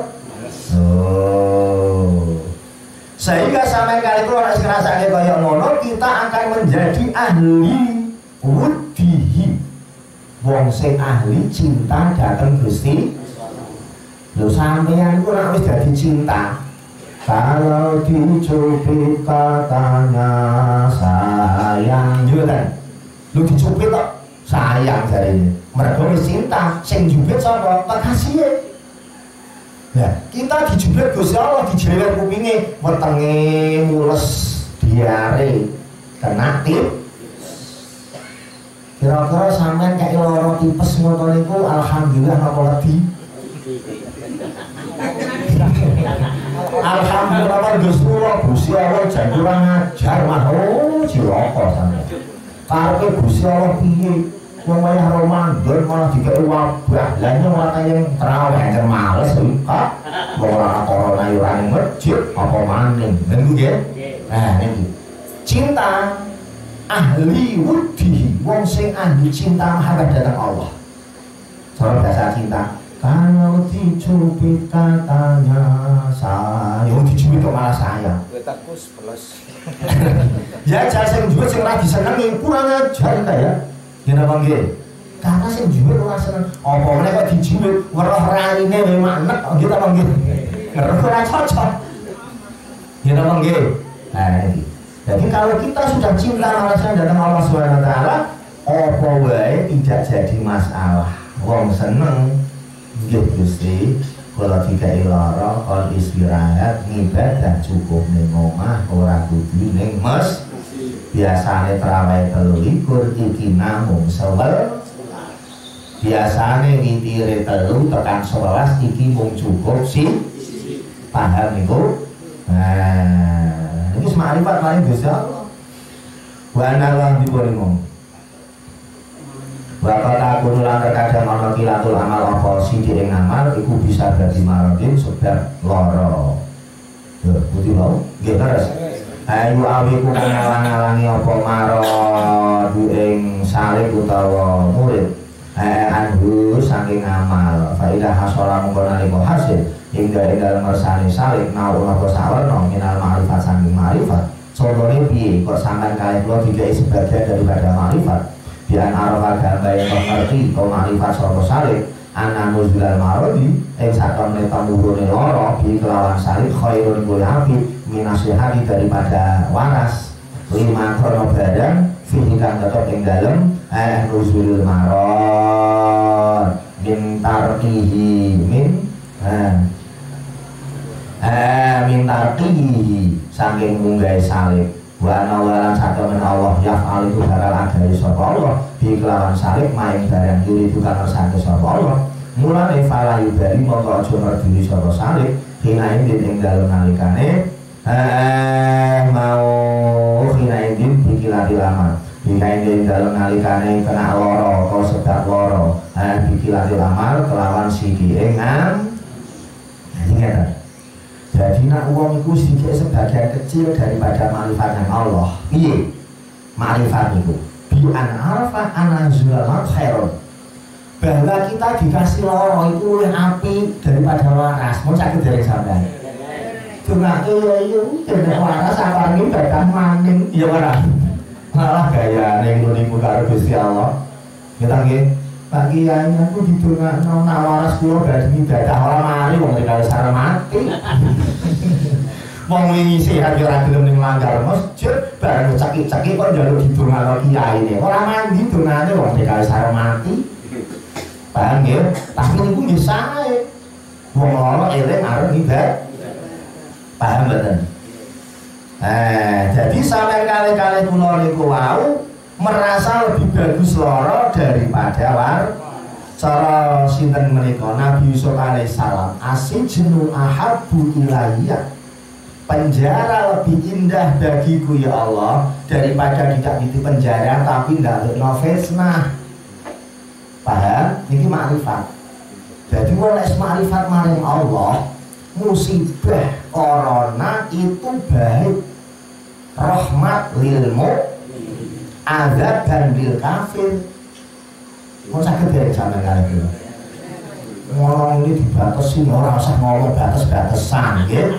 sehingga sampai kali itu orang ngrasake kaya ngono kita akan menjadi ahli wudihi. Wong sing ahli cinta dhateng Gusti. Lho sampeyan iku ora wis dadi cinta. Kalau dicubit katanya sayang yo kan. Lu dicubit kok sayang jarine. Mergo wis cinta, sing jubit sapa? Kekasih. Ya, kita dijubit Gusti Allah, dijewer kupinge, wetenge mules, diare, kena tip. Kira-kira sampean kayak lara tipes ngono niku alhamdulillah napa wedi? Alhamdulillah kan Gusti Allah jan kurang ajar mah cilaka sampean. Karepe Gusti Allah piye? Wong wayah Ramadan malah dikek wabah. Lah yen ora kaya traweh aja males kok. Wong ora corona yo ora ning masjid apa maning. Niku nggih. Nah niku. Cinta ahli wudi, wong sing ahli cinta mahabbah dhateng Allah. Cara bahasa cinta. Kalau dicubit katanya sayang, dicubit kok malah sayang. Wetakus plus. Ya jar sing juwet sing ora disenengi kurang ajar ta ya. Yen apa nggih? Karena sing juwet ora seneng. Apa meneh kok dijuwet weruh raine memang nek nggih ta nggih. Ngeruh ora cocok. Yen apa nggih? Nah iki. Jadi kalau kita sudah cinta langsung datang Allah Subhanahu wa taala, apa wae tidak jadi masalah. Wong seneng nggih Gusti, kula dikai lara kon istirahat ngibadah cukup ning omah ora kudu ning mes. Biasane traweh 23 iki namung 11. Biasane witire 3 tekan 11 iki mung cukup sih. Paham niku? Nah, iki semarifat maring Gusti Allah. Wa ana wa dipun. Wa qala yakunu lan terkadang ana kilatul amal apa sithik ing amal iku bisa dadi maradin sebab lara. Yo, putih mau nggih terus. Ayu awiku ngalang-alangi apa maradu ing salib utawa murid. Anhu saking amal faidah hasola mungko nalika hasil hingga dalam mersani salib naun apa sawerna minal ma'rifat saking ma'rifat. Contohnya piye kok sampean kalih kula dikai sebagian daripada ma'rifat. Bian arafal gambar yang mengerti kau ma'rifat sapa salib ana nuzulal marodi ing sakemene pamurune lara bi kelawan salib khairun kuwi apik minasihati daripada waras lima krono badan fihi kang tetep ing dalem nuzulul marod min tarqihi min tarqihi saking munggahe salib wa nawalan sakemen Allah yaf'al itu bakal agari sapa Allah bi kelawan salib maing barang yuri bukan kersane sapa Allah mulane fala yubari mongko aja merdiri sapa salib hinain ing dalem nalikane mau hinain bikilati lama hinain ing dalem nalikane kena lara atau sedap lara bikilati lama kelawan siki engam ingat. Jadi nak uang itu sedikit sebagian kecil daripada ma'rifatnya Allah. Iya, ma'rifat itu bi'an arafah anazulamat khairun. Bahwa kita dikasih loro itu oleh api daripada waras. Mau sakit dari sampai cuma iya tidak waras apa ini badan maning. Iya waras malah gaya niku karo Gusti Allah. Kita nggih Pak Kiai aku didongakno nak waras kula badhe ibadah ora mari wong kaya sareng mati. Wong wingi sehat yo ora gelem ning langgar masjid, bareng cekik-cekik kok njaluk didongakno kiyaine. Ora mandi dongane wong kaya sareng mati. Paham nggih? Tapi niku nggih sae. Wong lara eling arep ibadah. Paham mboten? Jadi sampeyan kali-kali kula niku wau merasa lebih bagus loro daripada war. Cara sinten menika Nabi Yusuf alaihissalam asijnu ahabbu ilayya, penjara lebih indah bagiku ya Allah daripada tidak di penjara tapi ndak novesna. Paham? Ini makrifat. Jadi wong nek makrifat maring Allah musibah corona itu baik rahmat lil azab dan bil kafir. Mau sakit dari sana kali itu. Ngomong ini dibatasi, orang usah ngomong batas-batasan, gitu.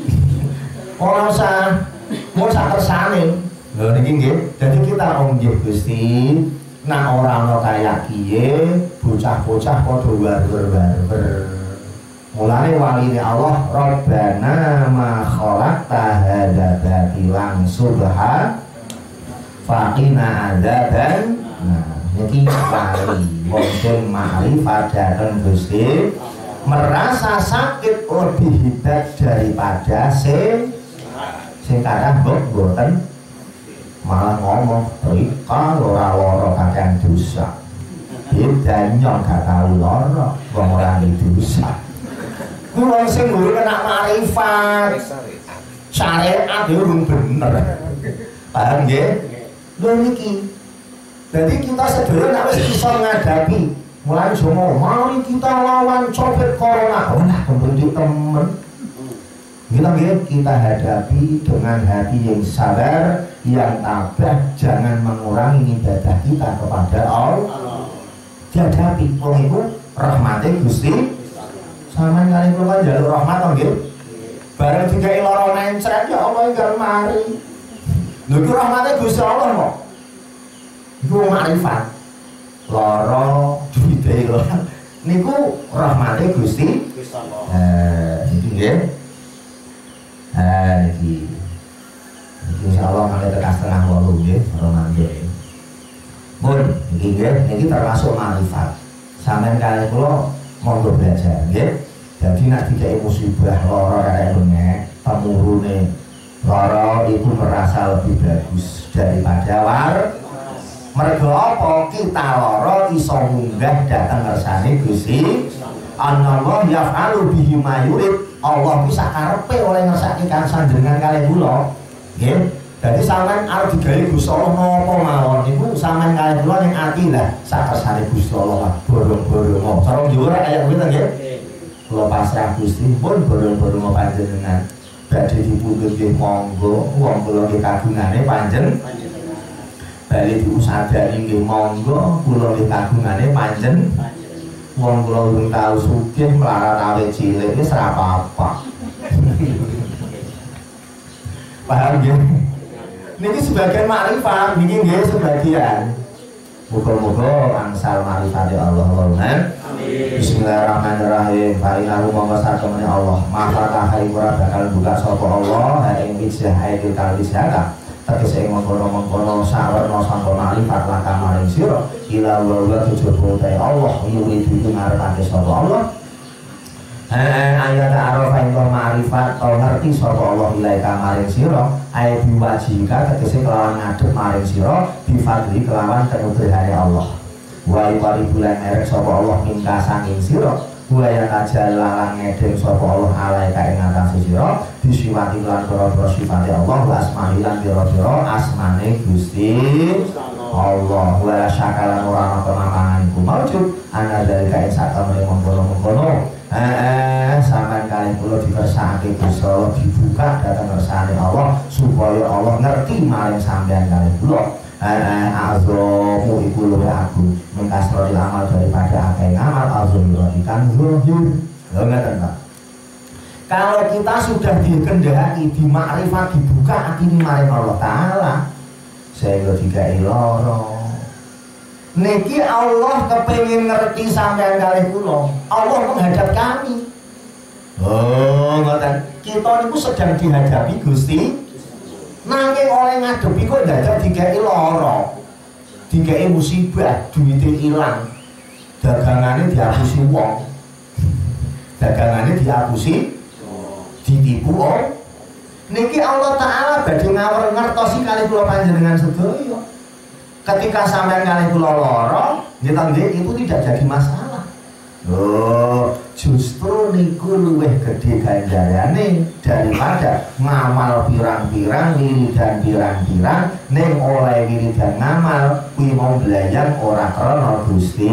Orang usah mau tersaning. Loh niki nggih. Jadi kita nggih Gusti, nak orang no kayak kiye, bocah-bocah padha war-war. Mulane waline Allah, Rabbana ma khalaqta hadza batilan subhan faqina adzaban. Nah, niki mari wong ma'rifat dhateng Gusti merasa sakit lebih hebat daripada sing kadang boten malah ngomong rika lara kakek dosa. Bedanya gak tau lara wong ora dosa. Wong sing guru kena ma'rifat syariat yo urung bener. Paham nggih? Lho niki. Jadi kita sedaya nek wis bisa ngadapi, mulai semua mari kita lawan copet corona. Oh nah, bentuk temen. Kita hadapi dengan hati yang sabar, yang tabah, jangan mengurangi ibadah kita kepada Allah. Dihadapi wong iku rahmate Gusti. Sampeyan kali kula njaluk rahmat to nggih. Bareng digawe lara mencret ya Allah enggak mari. Lho iku rahmate Gusti Allah kok. Iku makrifat. Lara duwite lho. Niku rahmate Gusti Allah. Iki nggih. Niki. Insyaallah mangke tekan setengah 8 nggih, ora mangke. Mun iki nggih, niki termasuk makrifat. Sampeyan kali kula monggo belajar nggih. Jadi nek dikek musibah lara karek bengek, pamurune lara itu merasa lebih bagus daripada war. Mergo apa kita lara iso munggah dateng ngersane Gusti Allah yaf'alu bihi ma yurid. Allah bisa karepe oleh ngersake kan sanjenengan kalih kula nggih. Jadi sampean arep digawe Gusti Allah napa mawon niku sampean kalih kula ning ati lah sak kersane Gusti Allah borong-borong. Cara Jawa kaya kuwi ta nggih. Kula pasrah Gusti pun borong-borong panjenengan. Badhe dipundhut nggih monggo, wong kula nggih kagungane panjenengan. Bali diusadani nggih monggo, kula nggih kagungane panjenengan. Wong kula urung tau sugih melarat awet cilik wis ora apa-apa. Paham nggih? Niki sebagian makrifat, niki nggih sebagian. Muga-muga angsal makrifate Allah Allahumma. Amin. Bismillahirrahmanirrahim. Fa innahu mongko satemene Allah, maka hari ora bakal buka sapa Allah ha ing wijah ayat kali saka. Tegese ing mengkono-mengkono sawerna sangka makrifat lan kamaring sira ila wa tujuh Allah yuri itu ngarepake sapa Allah. Ayat araf ing ma'rifat tau ngerti sapa Allah ilaika maring sira ayat biwajika tegese kelawan ngadep maring sira bifadli kelawan kenugrahane Allah wa iwari bulan merek sapa Allah mingka saking sira wa ya tajalla ngedeng sapa Allah alaika ing atase sira disiwati lan pira-pira sifate Allah wa asma'i lan pira-pira asmane Gusti Allah wa syakalan ora ana kematangan iku maujud ana dalika ing satemene mengkono-mengkono sampean kalian kula dikersakake Gusti Allah dibuka datang kersane Allah supaya Allah ngerti maring sampean kalian kula azomu iku luwih agung mengkasrol amal daripada akeh amal azum kan zuhur lho ngaten Pak. Kalau kita sudah dikehendaki dimakrifat dibuka atine maring Allah taala sehingga digawe loro. Niki Allah kepengin ngerti sampean kalih kula. Allah menghadap kami. Oh, ngoten. Kita niku sedang dihadapi Gusti. Nanging oleh ngadepi kok dadak digawe lara. Digawe musibah, duwite ilang. Dagangane dihapusi wong. Dagangane dihapusi ditipu wong. Niki Allah Ta'ala badhe ngawur ngertosi kalih kula panjenengan sedaya. Ketika sampai kali kula lara, itu tidak jadi masalah. Oh, justru niku luwih gede ganjarane daripada ngamal pirang-pirang wiridan pirang-pirang ning oleh wiridan ngamal kuwi mau belajar ora krana Gusti.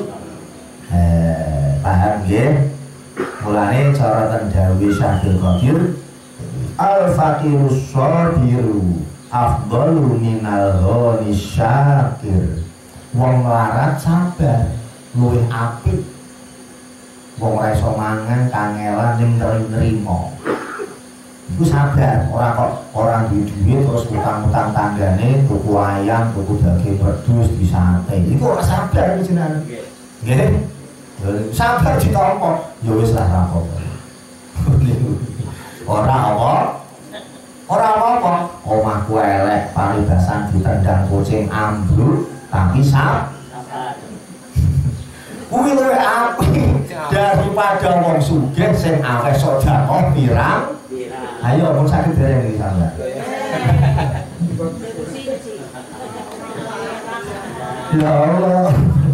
Paham nggih? Mulane cara ten dawuh Syaikhul Qadir al-faqirus shabiru afdalu minal ghani syakir. Wong larat sabar luwih apik wong ora iso mangan kangelan ning nrimo. Iku sabar, ora kok ora duwe terus utang-utang tanggane tuku ayam, tuku daging wedhus disate. Iku ora sabar iki jenengan. Nggih. Sabar ditampa ya wis lah apa-apa. Ora apa? Ora apa-apa, omahku elek, paribasan ditendang kucing ambruk, tapi sabar. Kuwi luwih apik daripada wong sugih sing akeh sedekah pirang. Ayo mun sakit dereng iki sampeyan. Ya Allah.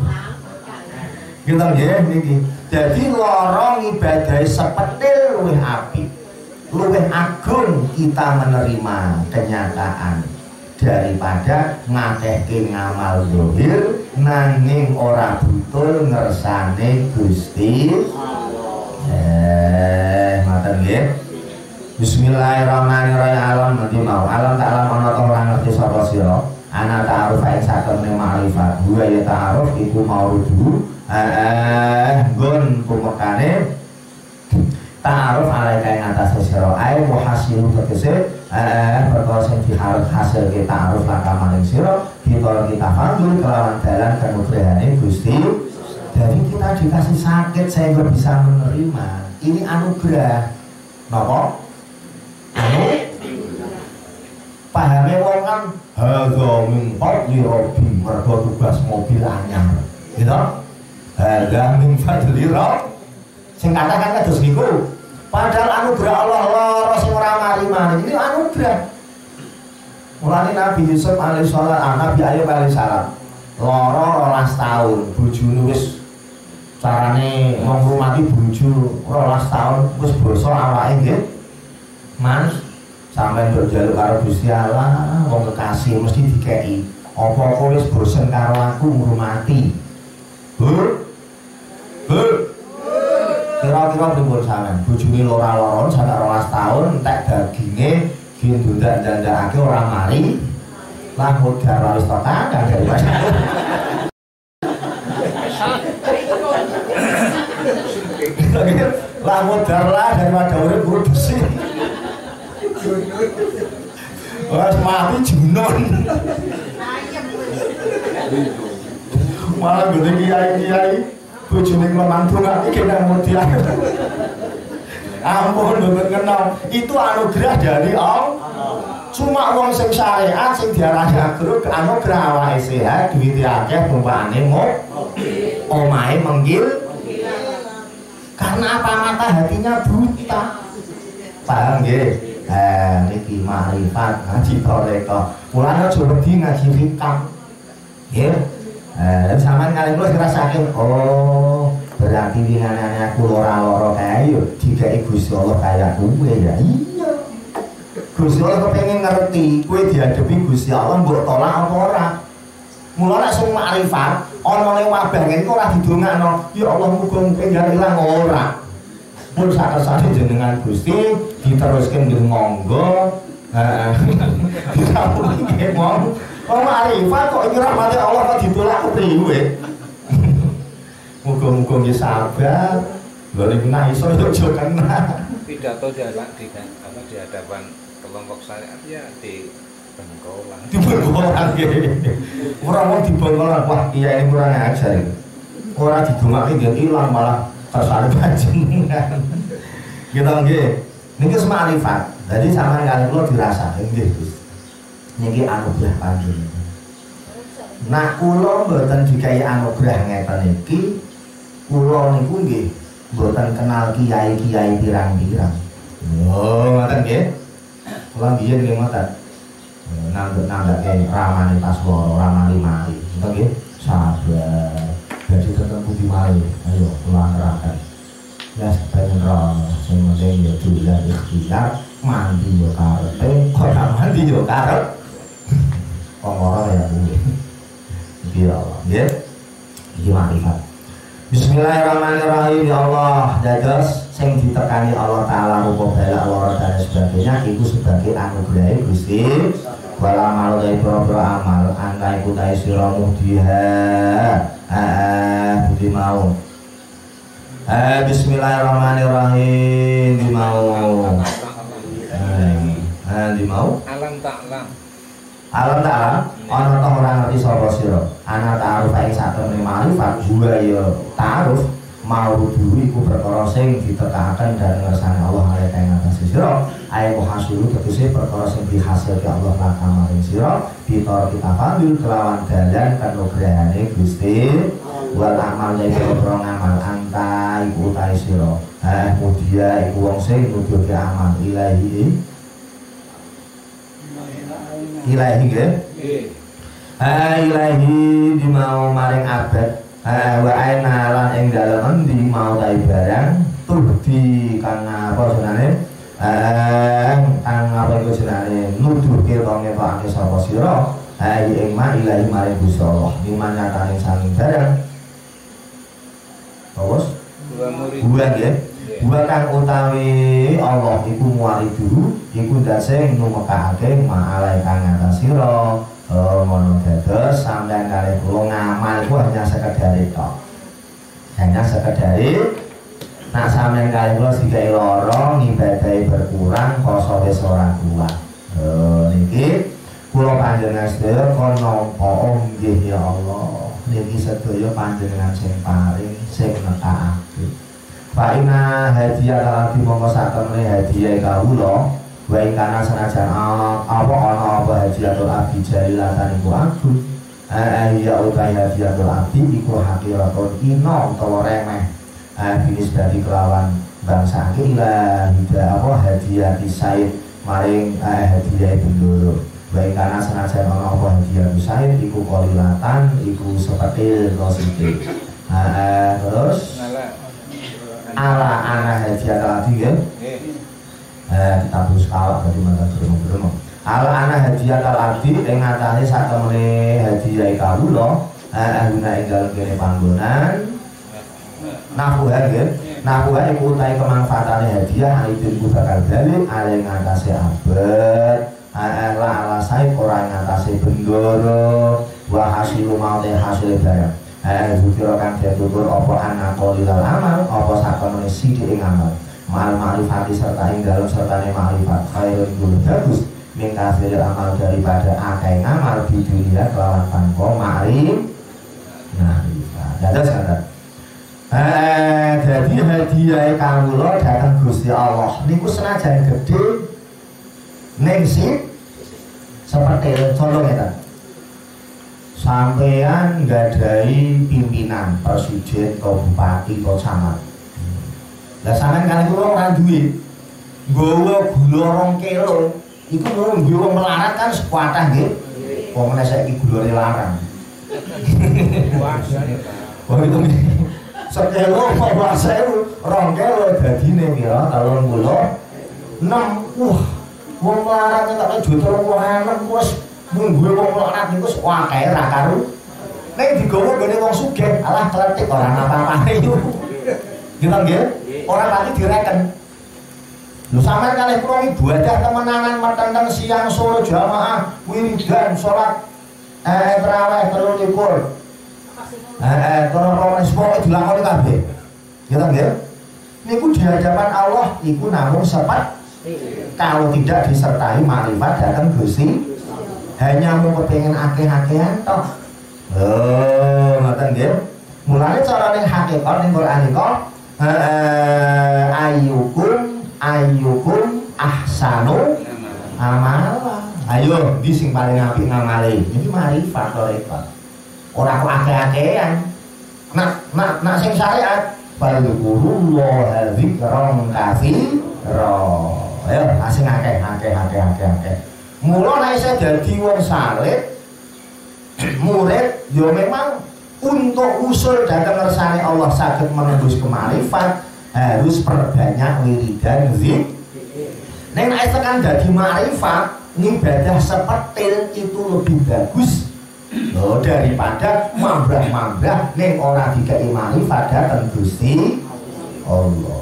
Kita nggih niki. Jadi lara ngibadahi sepetil luwih apik. Luwih agung kita menerima kenyataan daripada ngakehke ngamal zahir nanging ora betul ngersane Gusti maten nggih. Bismillahirrahmanirrahim. Alam nanti mau alam tak alam ana ora ngerti sapa sira ana ta'aruf ing sakmene ma'rifat wa ya ta'aruf iku maurudu nggon pemekane ta'aruf alaika yang atas sira ae muhasilu tegese perkara sing diharap hasil kita ta'aruf laka maring sira kita fadul kelawan dalan kenugrahane Gusti. Jadi kita dikasih sakit sehingga bisa menerima. Ini anugerah. Napa? Pahame wong kan hadza min fadli rabbi mergo tugas mobil anyar. Gitu? Hadza min fadli rabbi. Sing katakan kados niku padahal anugerah Allah lara sing ora mari-mari ini anugerah. Mulane Nabi Yusuf alaihissalam, Nabi Ayub alaihissalam lara 12 tahun, bojone wis carane ngrumati bojo 12 tahun wis basa awake nggih. Mas sampean mbok njaluk karo Gusti Allah, wong kekasih mesti dikeki. Apa kowe wis bosen karo aku ngurmati? Bu. Kira-kira pripun sampean? Bojone lora-loron sampe 12 tahun entek daginge gendondak-dandakake ora mari. Lah modal wis tekan kagak Mas. Lah modal lah daripada urip produksi. Wah, mati junon. Malah gede kiai-kiai bojone mantu ngaki kena modal. Ampun mboten kenal. Itu anugerah dari Allah. Cuma wong sing syariat sing diarani anugerah awake sehat, duwite akeh tumpakane omahe menggil. Karena apa? Mata hatinya buta. Paham nggih? Niki marifat ngaji toreko. Mulane aja wedi ngaji hikam. Nggih. Sampeyan kali kula dirasake, oh, berarti winganane aku lara-lara kae yo dikeki Gusti Allah kaya kuwe ya. Iya. Gusti Allah kepengin ngerti kowe dihadapi Gusti Allah mbok tolak apa ora. Mulane sing makrifat ana ning wabah ngene ora didongakno, ya Allah muga enggal ilang ora. Mun sakesane jenengan Gusti diteruskan nggih monggo. Heeh. Dikapurke monggo. Oh makrifat kok iki rahmate Allah kok ditolak kepriwe. Muga-muga nggih sabar. Lha niku nek iso yo aja kena. Pidato di hadapan kelompok syariat ya di bengkolan. Di bengkolan nggih. Ora mau di bengkolan, wah iya ini kurang ajar. Ora didongake nggih ilang malah tersarep panjenengan. Gitu nggih. Niki makrifat. Jadi sampean kali kula dirasake nggih, Gus. Niki anugerah panjenengan. Nah kula mboten dikai anugerah ngeten iki. Kula niku nggih mboten kenal kiai-kiai pirang-pirang. Oh, ngoten nggih. Kula biyen nggih ngoten. Nambah-nambahke ramane Paswara, ramane mari. Ngoten nggih. Sabar. Jadi tetep budi mari. Ayo kula neraken. Ya sebenarnya sing penting ya dolan ikhtiar, mandi yo karepe, ora mandi yo karep. Pengoro ya kuwi. Iki ya Allah, nggih. Iki makrifat. Bismillahirrahmanirrahim. Ya Allah, dados sing ditekani Allah taala rupa bala lara dan sebagainya iku sebagai anugerah Gusti. Wala amal dari pira-pira amal angka iku ta sira mudiha. Budi mau. Bismillahirrahmanirrahim. Di mau. Di mau. Alam ta'lam. Alam ta'lam. Ana ta ora ngerti sapa sira. Ana ta'aruf ing satemene marifat juga ya ta'aruf mau duwi iku perkara sing ditetakaken dan ngersane Allah alaihi kang atas sira. Ayo muhasilu tegese perkara sing dihasilke Allah lan kamaring sira bitor kita fadil kelawan dalan kanugrahane Gusti. Wal amal dari orang amal anta iku utai siro. Mudia iku wong sing nuduhke amal ilahi. Ilahi nggih. Ilahi di mau maring abad. Wa aina lan ing dalem endi mau ta barang tuhdi kang apa jenenge? Kang apa iku jenenge nuduhke wong ngetokake sapa sira. Ing ma ilahi maring Gusti Allah. Di mana kang saking barang terus buah ya buah kang utawi Allah iku muwaridu iku ndase numekake ma'alai kang atas sira ngono dados sampeyan kali kula ngamal iku hanya sekedar itu hanya sekedar nak sampeyan kali kula dikai lara ngibadahi berkurang poso wis ora kuat niki kula panjenengan sedaya kono nggih ya Allah niki sedaya panjenengan sing paring sing nekake. Fa inna hadiah lan mongko satemene hadiah kawula wa ing kana senajan apa ana apa hadiatul abdi jalilatan iku agung. Ya utai hadiatul abdi iku hakiratun ina utawa remeh. Binis dadi kelawan bangsa ila hida apa hadiah kisaid maring hadiah bendoro. Baik karena senajan ana apa hadiah kisaid iku kolilatan iku seperti rosite. Terus ala ana hadiah tadi ya. kita terus kawak dari mantan berumur. Ala anak hadiah kal abdi ing ngatane sak temene hadiah kawula guna ing dalem kene panggonan nafuha nggih. Nafuha iku utahe kemanfaatane hadiah aidin ku bakal balik ale ngatasé abet ala saib ora ngatasé bendoro wa hasilu maute hasil barang. Zukira kang ditutur apa anaqolilal amal apa satemene sithik ing amal. Mal ma'rifati serta ing dalem sertane ma'rifat khairun luwih bagus min kasiril amal daripada akeh ngamal di dunia kelawan tanpa ma'rif. Nah, dados kata. Jadi hadiah kawula dhateng Gusti Allah niku senajan gedhe ning seperti contoh ngeten. Sampeyan nggadahi pimpinan presiden kabupaten atau camat. Lah sampeyan kan kula ora duwe. Nggawa gula 2 kilo. Iku nunggu wong melarat kan sekuatah nggih. Wong nek saiki gulane larang. Wah itu sekelo apa sewu 2 kilo dadine pira 36. Wah, wong melarat tak juta wong enem wis nunggu wong melarat niku akeh ra karo. Nek digawa gone wong sugih, alah kletik ora apa-apane iku. Gitu nggih? Ora pati direken. Lho sampeyan kalih kula ibadah temenanan metenten siang sore jamaah wiridan salat tarawih 23. Terus pokoke dilakoni kabeh. Gitu nggih? Niku di hadapan Allah iku namung sepat kalau tidak disertai makrifat datang Gusti. Hanya mau kepengin akeh-akehan toh. Ngoten nggih. Mulane carane hakikat ning Quran niku ayyukum ahsanu amala. Ayo di sing paling apik ngamale. Iki marifat to repot. Ora kok akeh-akehan. Nak sing syariat fadhkurullah dzikran katsira. Ayo asing akeh. Mula nek isih dadi wong saleh murid yo memang untuk usul datang ngersane Allah saged menembus kemarifat harus perbanyak wiridan zikir. Nek tekan dadi marifat ibadah sepetil itu lebih bagus daripada mambrah ning ora dikai marifat datang Gusti Allah.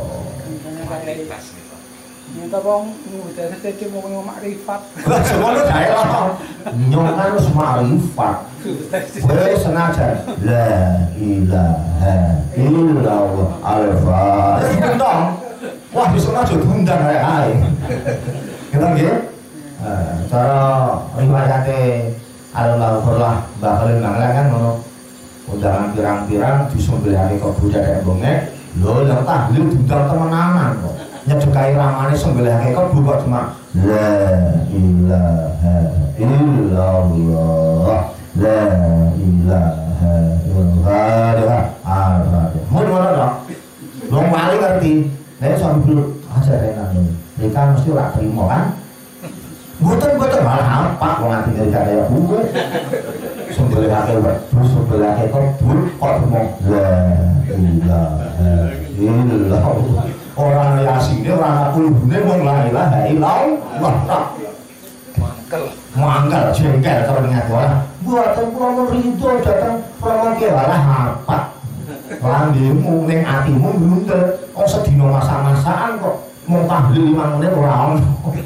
Nyata wong udah sethik mau makrifat. Lah semono dae lah. Nyong kan wis makrifat. Wis senajan la ilaha illallah al-fatihah. Dong. Wah bisa aja diundang ae. Kita nggih. Cara riwayate Allah bakal nanglah kan ngono. Undangan pirang-pirang disembelihake kok budaya bongek. Lho yang tahlil diundang temenanan kok. Nyedekai ramane sembelihake kok buka cuma la ilaha illallah la ilaha illallah al-fatihah. Mun ngono to. Wong wali ngerti. Nek sambil ajaran mereka mesti ora trimo kan. Mboten malah apa wong ati kaya buku. Sembelihake wedhus sembelihake kok ngomong la ilaha illallah. Orang yasine ora ana kulune wong la ilaha illallah. Mangkel jengkel terus ngatur. Mboten kula rido dateng promo ki walah apa. Lambimu ning atimu glundel. Kok sedina masak-masakan kok mung tahlil 5 menit ora ono.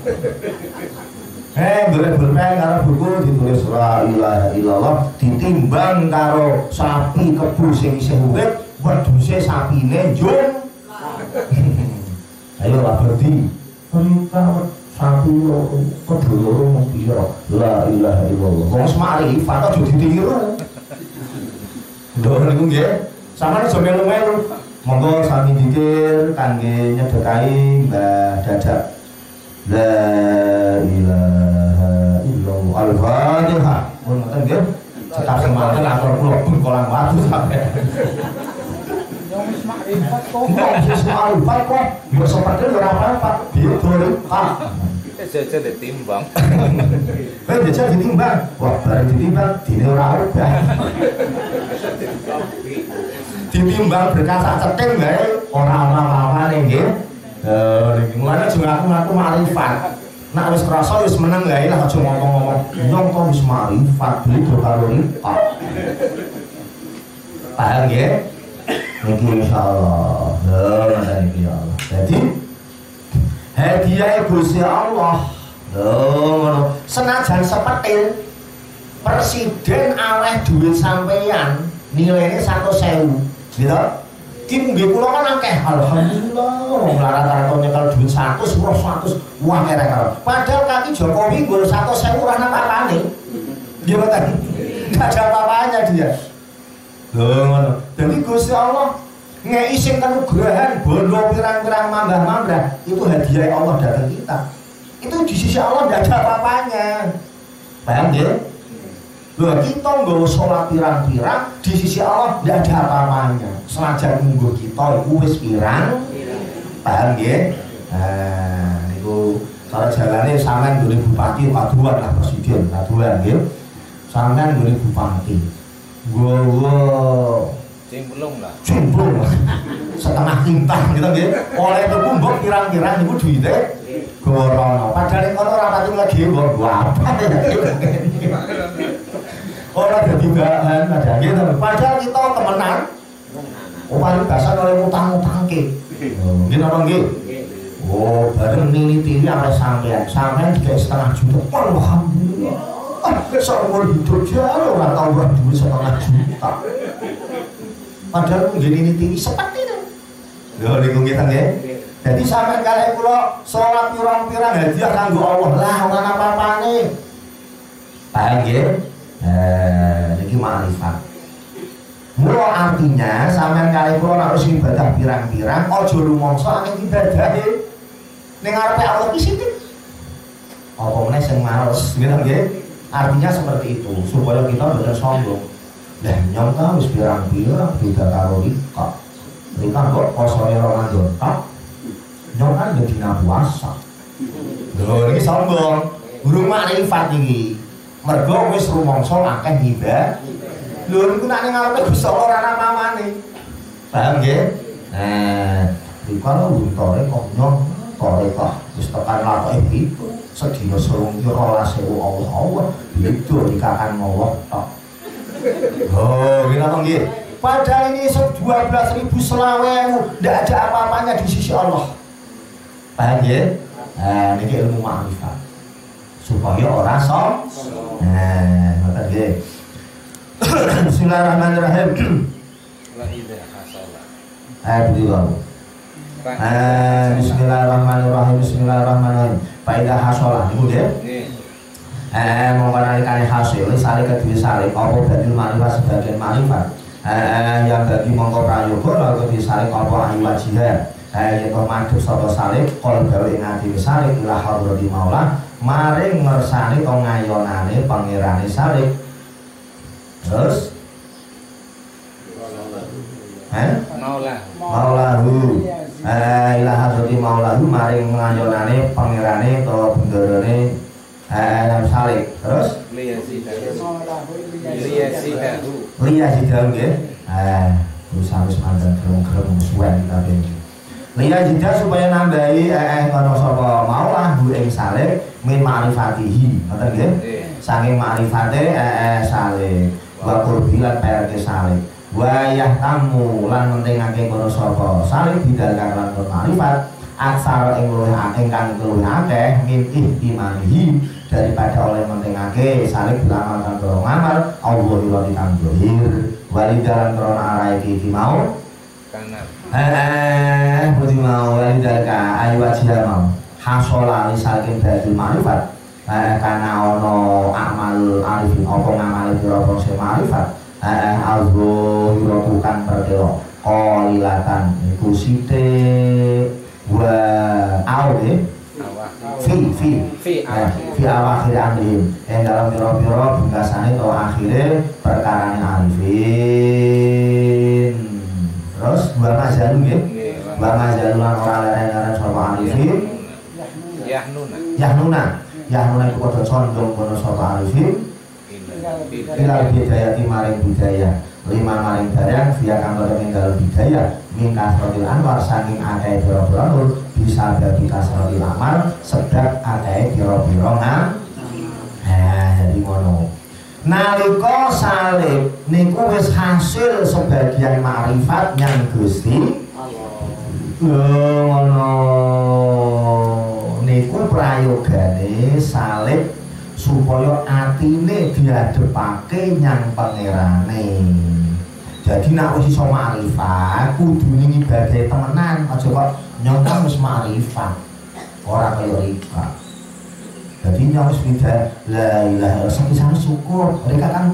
Golek-golek karo buku ditulis la ilaha illallah ditimbang karo sapi kebu sing isih urip, wedhuse sapine njung. Ayo lah berdi. Mereka sapi kedulur mung pira la ilaha illallah. Wong makrifat aja ditiru. Lho niku nggih. Sampeyan aja melu-melu. Monggo sami dikir kangge nyedekahi Mbah Dadak. La ilaha illallah al-fatihah. Mun ngoten nggih. Cetak semanten atur kula pun kolang watu sampe. Wis makrifat kok. Yo seperti ora apa-apa. Ditul. Jajal ditimbang. Jajal ditimbang. Wah, bareng ditimbang dine ora obah. Ditimbang berkasa ceting wae ora ana apa-apane nggih. Mulane aja ngaku makrifat. Nek wis krasa wis meneng lah aja ngomong-ngomong. Nyong to wis makrifat beda karo rifa. Paham nggih? Niki insyaallah. Ngoten iki ya Allah. Jadi hadiah Gusti Allah. Ngono. Senajan sepetil presiden aweh duit sampeyan nilainya 100.000 gitu. Ki nggih kula kan akeh alhamdulillah wong larat-larat nyekel duit 100 wah kerek. Padahal kaki Jokowi nggo 100.000 ora ana apa-apane. Nggih mboten. Enggak ada apa-apanya dia. Lho ngono. Dadi Gusti Allah ngeki sing kanugrahan bondo pirang-pirang mambah-mambah itu hadiah Allah datang kita. Itu di sisi Allah enggak ada apa-apanya. Paham nggih? Loh, kita nggawa sholat pirang-pirang di sisi Allah tidak ada apa-apanya. Senajan munggo kita iku wis pirang. Paham nggih? Nah, niku cara jalane sampean nggone bupati kaduan lah presiden, kaduan nggih. Sampean nggone bupati. Nggawa cemplung lah. Cemplung. Setengah tintang gitu nggih. Oleh tuku mbok pirang-pirang niku duwite gorono. Padahal kono ora pati lagi mbok apa. Orang jadi bahan ada gitu. Padahal kita temenan. Paling dasar oleh utang-utang ke. Gini apa gitu? Oh, bareng niliti ini apa sampean 3,5 juta. Alhamdulillah. Seumur hidup jauh orang tahu orang duit 1,5 juta. Padahal menjadi niliti seperti itu. Loh, lingkung kita ya. Jadi sampean kalian kalau sholat pirang-pirang hadiah kanggo Allah lah, orang apa-apa nih. Paham gitu? Ini makrifat. Mula artinya sampean kali kula harus ibadah pirang-pirang aja rumangsa akeh ibadahe ning ngarepe Allah iki sithik. Apa meneh sing males gitu nggih. Artinya seperti itu supaya kita boten sombong. Lah nyong ta wis pirang-pirang beda karo Rika. Rika kok posone Ramadan tak. Nyong kan dina puasa. Lho iki sombong. Guru makrifat iki. Mergo wis rumangsa akeh ibadah. Lho niku nek ning ngarepe Gusti ora ana pamane. Paham nggih? Nah, Rika untore kok nyong tore kok wis tekan lakoke pitu. Sedina 12.000 Allah itu dikakan Allah tok. Oh, gimana nggih? Padahal ini 12.000 selawewu ndak ada apa-apanya di sisi Allah. Paham nggih? Nah, niki ilmu makrifat. Supaya orang sombong. Nah, maka dia. Bismillahirrahmanirrahim. La ilaha illallah. Betul. Bismillahirrahmanirrahim. Bismillahirrahmanirrahim. Faedah hasolah niku nggih. Nggih. Mongkon kali hasil sale kedue sale apa badil makrifat sebagian makrifat. Yang bagi mongko prayoga lalu disale apa ayu wajibah. Yen to madhep sapa salib kol gawe ing ati salib ila hadrati maula maring ngersani to ngayonane pangerane salib. Terus Maulahu ila hadrati maulahu maring ngayonane pangerane to bendarane salib. Terus liyasidahu nggih. Wis mandan krung-krung suwen tapi liya jida supaya nambahi kono sapa maulah hu ing salib min ma'rifatihi ngoten nggih saking ma'rifate salib wa qurbilan perke salib wa yahtamu lan mentingake kono sapa salib bidal lan ma'rifat aksar ing luwih ingkang luwih akeh min ihtimanihi daripada oleh mentingake salib bilamal kan ngamal Allah wa kang zahir walidalan krana arahe iki mau budi mau yang dalika ayu wajah mau hasola misalkan badul ma'rifat karena ono amal arifin apa ngamal pira-pira se ma'rifat algo dilakukan perkara qalilatan iku sithik wa awde fi awakhir amrihim yang dalam pira-pira bungkasane atau akhire perkarane arifin. Terus wa mazalu nggih. Wa mazalu lan ora leren-leren sapa arifin. Yahnuna iku padha condong kono sapa arifin. Ilal bidayati maring budaya. Lima maring barang via kang ing dalem budaya. Mingkas rodil anwar saking akeh pira-pira nur bisa bagi kasrotil amal sebab akeh pira-pira jadi ngono. Nalika salib niku wis hasil sebagian makrifat yang Gusti ngono. Niku prayogane salib supaya atine diadepake nyang pangerane. Jadi nek wis iso makrifat kudu ngibadahi temenan, aja kok nyontok wis makrifat. Ora kaya rika. Jadi nyawa sudah la ilaha illallah sampai syukur mereka kan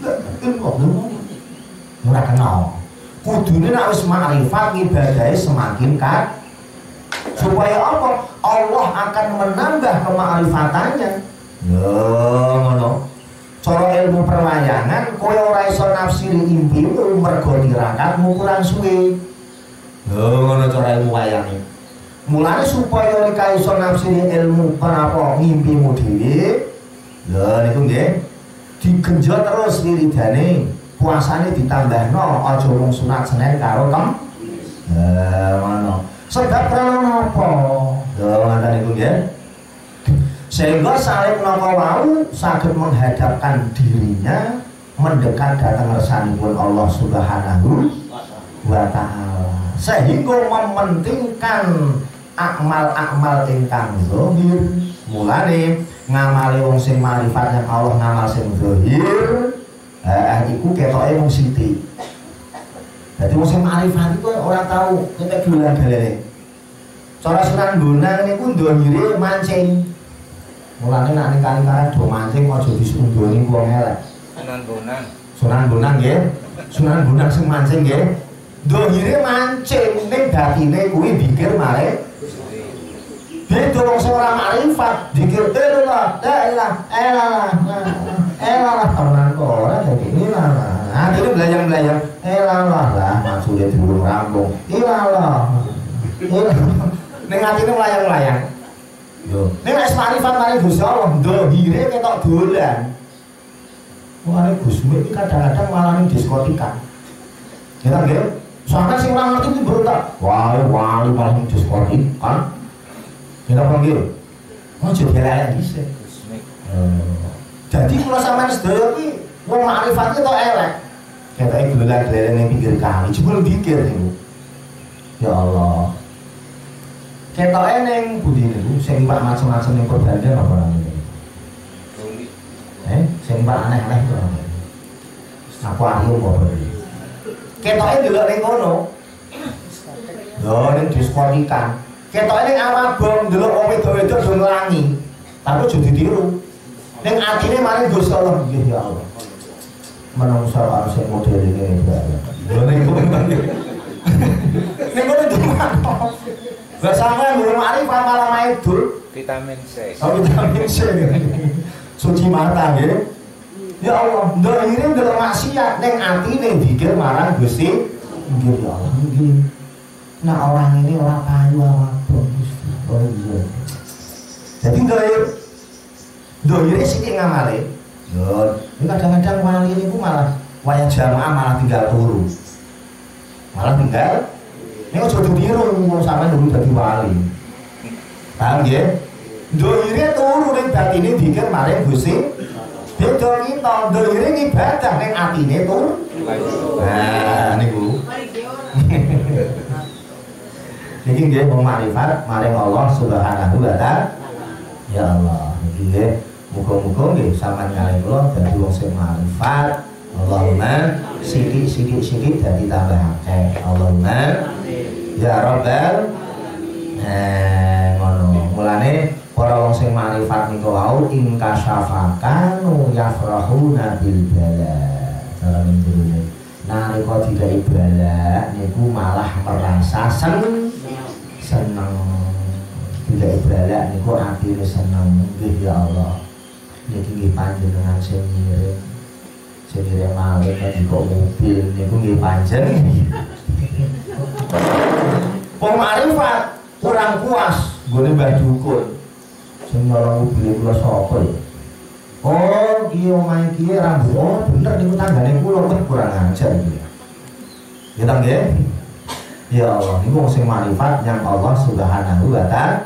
ora kenal kudune nek wis makrifat ibadahe semakin kan supaya apa Allah akan menambah kemakrifatannya ngono. Cara ilmu perwayangan kowe ora iso nafsiri impi mergo dirangkatmu kurang suwe ngono cara ilmu wayange. Mulane supaya nek iso nafsiri ilmu penapa ngimpimu dhewe. Lha niku nggih digenjot terus wiridane, puasane ditambahno aja mung sunat Senin karo Kamis. Ngono. Sebab krana napa? Lha ngoten niku nggih. Sehingga salib napa wau saged menghadapkan dirinya mendekat datang ngersanipun Allah Subhanahu wa taala. Sehingga mementingkan akmal-akmal ingkang zahir. Mulane ngamale wong sing marifat yang Allah ngamal sing zahir iku ketoke wong sithik. Dadi wong sing marifat iku ora tau ketek dolan-dalane. Cara Sunan Bonang niku zahire mancing. Mulane nek ning kali-kali do mancing aja disundoni wong elek. Sunan Bonang nggih. Sunan Bonang sing mancing nggih. Zahire mancing ning batine kuwi pikir mare beda wong sing ora makrifat dikir la ilaha illallah tenan kok ora dadi ilah. Atine blayang-blayang ilallah lah maksude durung rampung. Ilallah. Ning atine melayang-layang. Yo, nek wis makrifat mari Gusti Allah, ndohire ketok dolan. Mulane Gusmi iki kadang-kadang malah ning diskotika. Ya ta nggih? Soalnya sing ora ngerti iki berontak. Wali paling diskotika. Kita panggil, ojo dielek dhisik. Jadi kalau sampean sedaya iki wong makrifatnya tok elek. Ketoke gelelan-gelelan ning pinggir kali, jebul pikir niku. Ya Allah. Ketoke ning pundi niku sing Pak macam-macam ning perjanjian apa namanya? Sing Pak aneh-aneh to. Akuarium apa iki? Ketoke delok ning kono. Lho ning diskotika. Ketoke ning awabong ndelok wong wedok-wedok do nglangi. Tapi aja ditiru. Ning atine mari Gusti Allah, nggih ya Allah. Menungsa harus model ngene iki. Lho ning kono. Ning kono dimana? Lah sampean durung marifat malah maidul vitamin C. Oh, vitamin C. Suci mata nggih. Ya Allah, ndohire ndelok maksiat ning atine dikir marang Gusti. Nggih ya Allah, nggih. Nah orang ini ora payu awakmu Gusti. Oh iya. Jadi ndohire sithik ngamale. Yo, ini kadang-kadang wali niku malah wayah jamaah malah tinggal turu. Malah tinggal ini aja ditiru wong sampean dulu dadi wali. Paham nggih? Ndohire turu ning batine dikir maring Gusti. Beda kita ndohire ibadah ning atine turu. Nah niku. Niki nggih wong makrifat maring Allah Subhanahu wa taala. Ya Allah, niki nggih muga-muga nggih sampean kalih kula dadi wong sing makrifat. Allahumma sithik-sithik dadi tambah akeh. Allahumma ya Rabbal ngono. Mulane para wong sing makrifat niku wau ing kasafakanu yafrahuna bil bala. Cara niku nalika dikai bala niku malah merasa seneng. Tidak bala niku atine seneng. Nggih ya Allah. Niki nggih panjenengan sing ngirim. Sing ngirim malih kok mobil niku nggih panjenengan. Wong makrifat kurang puas nggone Mbah Dukun. Sing nyolong mobil kula sapa ya? Oh, ki omahe ki rambut. Oh, bener niku tanggane kula kok kurang ajar iki. Ya ta nggih? Ya Allah, ini wong sing marifat yang Allah Subhanahu wa ta'ala.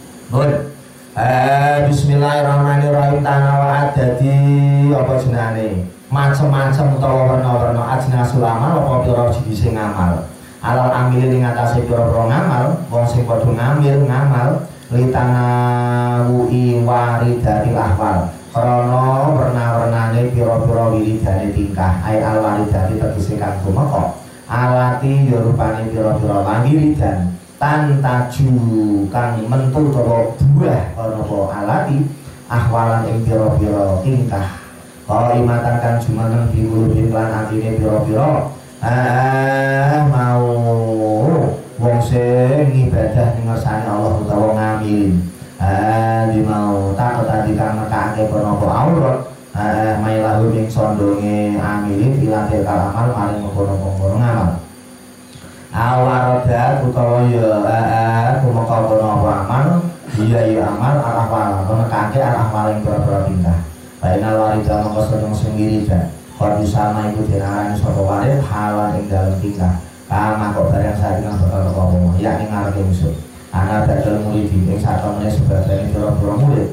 Bismillahirrahmanirrahim. Tanah wa adadi apa jenenge? Macem-macem utawa warna-warna ajnasul amal apa pira siji sing ngamal. Alal amil ing atase pira-pira ngamal, wong sing padha ngamil ngamal litanawi waridatil ahwal. Krana werna-wernane pira-pira wiridane tingkah, ai alwaridati tegese kang tumeka. Alati ya rupane pira-pira wiridan tan taju kang mentu utawa buah apa alati ahwalan ing pira-pira tingkah. Kalimatan kan jumeneng diwuluhi lan atine pira-pira mau wong sing ibadah ning ngersane Allah utawa ngamilin di mau takut tadi kang nekake apa aurat mailahu ing sondonge amilin ilatil kalamal maring mengkono-mengkono ngamal awarodat utawa ya kumaka apa amal iya amal al-ahwal nekake al-ahwal ing pira-pira tingkah. Bainal waridah mongko sedeng sing wiridan. Kodi sama iku dinarani sapa warid halan ing dalem tingkah. Kama kok bareng saiki nang bakal apa yakni ngarepe musuh. Ana badal murid ing satemene sebagane pira-pira murid.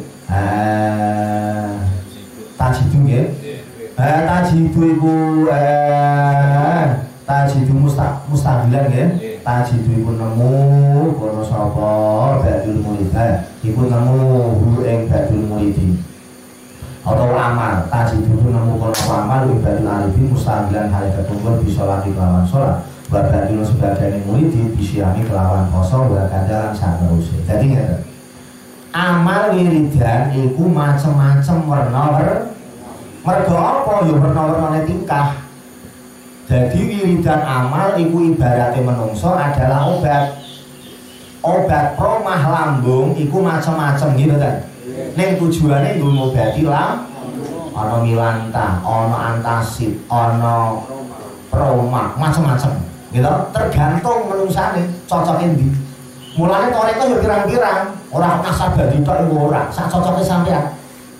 Tajidu nggih. Tajidu iku tajidu mustahilan nggih. Tajidu iku nemu kono sapa badul murid. Iku nemu hu ing badul murid. Atau amal tadi dulu nemu kono amal ibadul alibi mustahilan hal ketunggal bisa lagi kelawan sholat badul sebagian murid disiami kelawan poso berkandaran saat terusnya. Jadi ngerti amal wiridan iku macem-macem warna mergo apa ya warna-warnane tingkah. Jadi wiridan amal iku ibaratnya menungso adalah obat promah lambung iku macem-macem gitu kan. Ning tujuane nggo ngobati lam ana milanta, ana antasid, ana proma, macam-macam. Gitu, tergantung menungsane cocoke ndi. Mulane toreko yo pirang-pirang, ora kasabadi tok ora, sak cocoke sampean.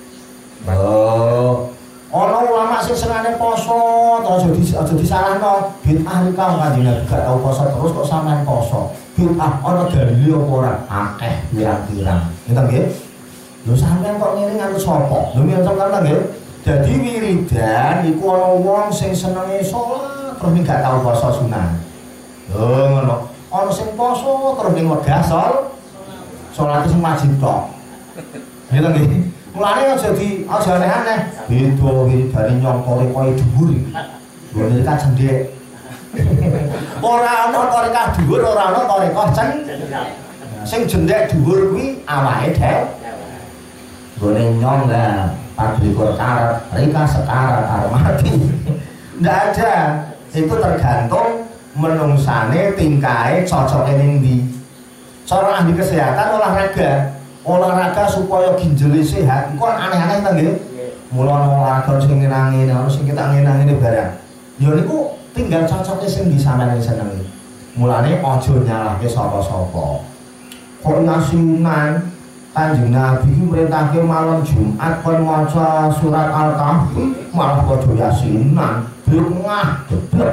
Oh. Ana ulama sing senengane poso, aja disalahno. Bid'ah iki Kanjeng Nabi gak tau poso terus kok sampean poso. Bid'ah ana dalile apa ora? Akeh pirang-pirang. Ngeten nggih? Lho sampean kok ngiring karo sapa? Lho yen sampean nggih. Dadi wiridan iku ana wong sing senenge salat terus gak tau poso sunah. Lho ngono. Ana sing poso terus ning wegah salat sing wajib tok. Ngeten nggih. Mulane aja aneh-aneh. Beda wiridane nyongkore koyo dhuwur. Lho nek cendhek. Ora ana torikah dhuwur, ora ana torikah cendhek. Sing jendhek dhuwur kuwi awake dhewe. Boleh nyong lah, 24 karat, rika sekarat, armati. Nggak ada, itu tergantung menungsane tingkai cocoknya ning cara ahli kesehatan olahraga supaya ginjalnya sehat, itu kan aneh-aneh kan gitu. Mulai olahraga sing ngenangin, harus kita ngenangin barang. Ya niku tinggal cocoknya sing disana yang seneng. Mulane ojo nyalahke sapa-sapa. Kok ngasunan Kanjeng Nabi iki merintahke malam Jumat kon maca surat Al-Kahfi malah padha yasinan bengah geblek.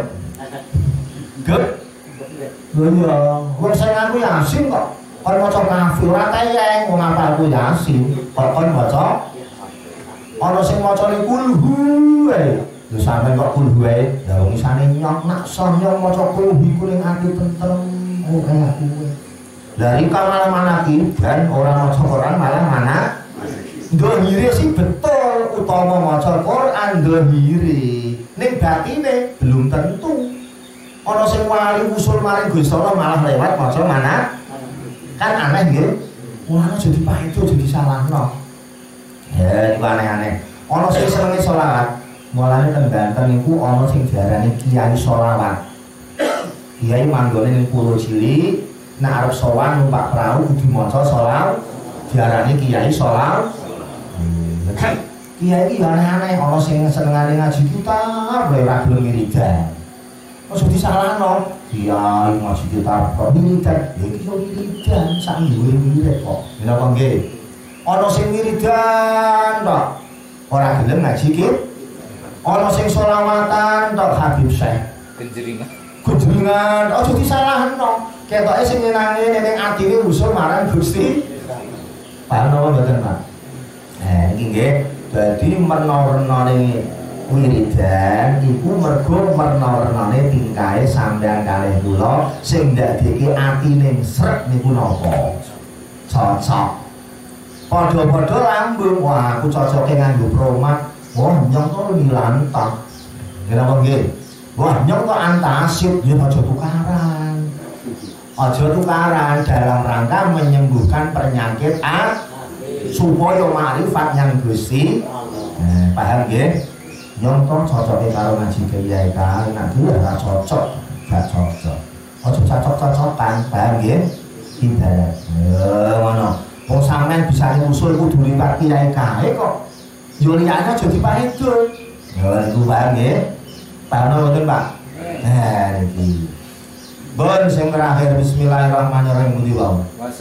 Lho ya, wong sing aku yasin kok kon maca Kahfi ora kayeng wong apa aku yasin kok kon maca ana sing macane kulhu ae. Lho sampeyan kok kulhu ae, ya wong isane nyok nak son nyok maca kulhu iku ning ati tentrem kaya aku. Dari kamar manaki dan orang maca Quran malah mana dohire sih betul utama maca Quran dohire ning batine belum tentu. Ana sing wali usul maring Gusti Allah malah lewat maca mana kan aneh nggih. Mulane jadi paetu jadi salahno. Ya iku aneh-aneh. Ana sing senenge selawat, mulane teng Banten niku ana sing diarani kiai selawat. Kiai manggone ning pulau cilik. Nah arep sowan numpak perahu kudu maca sholawat diarani kiai sholawat. Kiai iki aneh-aneh ana sing senengane ngaji kitab ora gelem wiridan. Wis disalahno. Kiai ngaji kitab kok wiridan. Ya iki yo wiridan sak duwe wirid kok. Menapa nggih? Ana sing wiridan tok ora gelem ngaji kitab. Ana sing sholawatan tok Habib Syekh. Kenjeringan. Gujringan, aja disalahno. Ketoke sing nyenangi ning atine usul marang Gusti. Paham napa mboten, Pak? Iki nggih, dadi merna-wernane wiridan iku mergo merna-wernane tingkahe sampeyan kalih kula sing ndadekake atine srek niku napa? Cocok. Padha-padha lambung, wah aku cocoke nganggo promak. Wah, nyong kok ngilantak. Kenapa nggih? Wah, nyong kok antasid, ya aja tukaran. Aja tukaran dalam rangka menyembuhkan penyakit supaya makrifat yang Gusti. Paham nggih? Nyong kok cocoke karo ngaji kiai kae, nek ora cocok, gak cocok. Aja cocok-cocokan, paham nggih? Hidayah. Ngono. Wong sampean bisa usul kudu liwat kiai kae kok. Yo liyane aja dipahidul. Ya niku paham nggih. Paham mboten, Pak? Niki. Bon sing terakhir bismillahirrahmanirrahim pundi wae.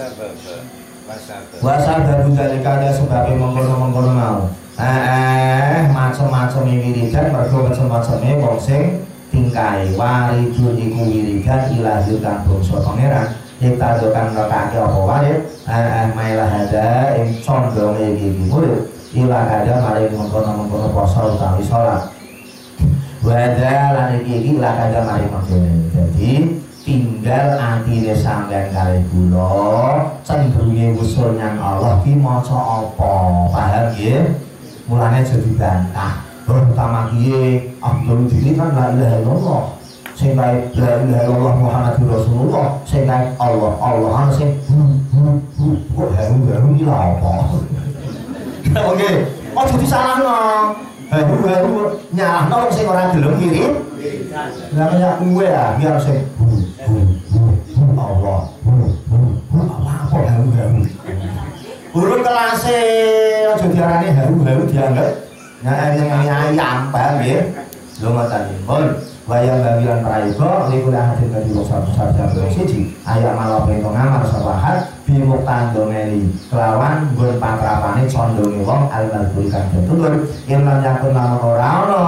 Wasabab dalika sebab mengkono-mengkono mau. Macam-macam wiridan mergo macam-macame wong sing tingkahe waridun iku wiridan ilahi kang bangsa pangeran. Kita dokan nekake apa wae mailah ada ing condonge iki murid ila ada mari mengkono-mengkono poso utawi salat. Wada lan iki ila ada mari mengkono. Jadi tinggal atine sampeyan kalih kula cenderunge usul nyang Allah ki maca apa. Paham nggih? Mulane aja dibantah. Pertama kiye Abdul Diri kan la ilaha illallah. Sing la ilaha illallah Muhammadur Rasulullah. Sing Allah Allah sing kok haru iki lha apa? Oke, aja disalahno. Haru nyalahno sing ora gelem ngirim. Lah kaya kuwe ya biar sing Allah apa haru. Urut kelase aja diarani haru dianggap ayam paham nggih. Lho ngoten pun. Wayang bagian prayoga liku hadir dari sabda siji ayat malah perintah ngamal sabahat bimuk tandongeli kelawan nggon patrapane condonge wong al-malburi kang ditutur ilman yakun lamun ora ana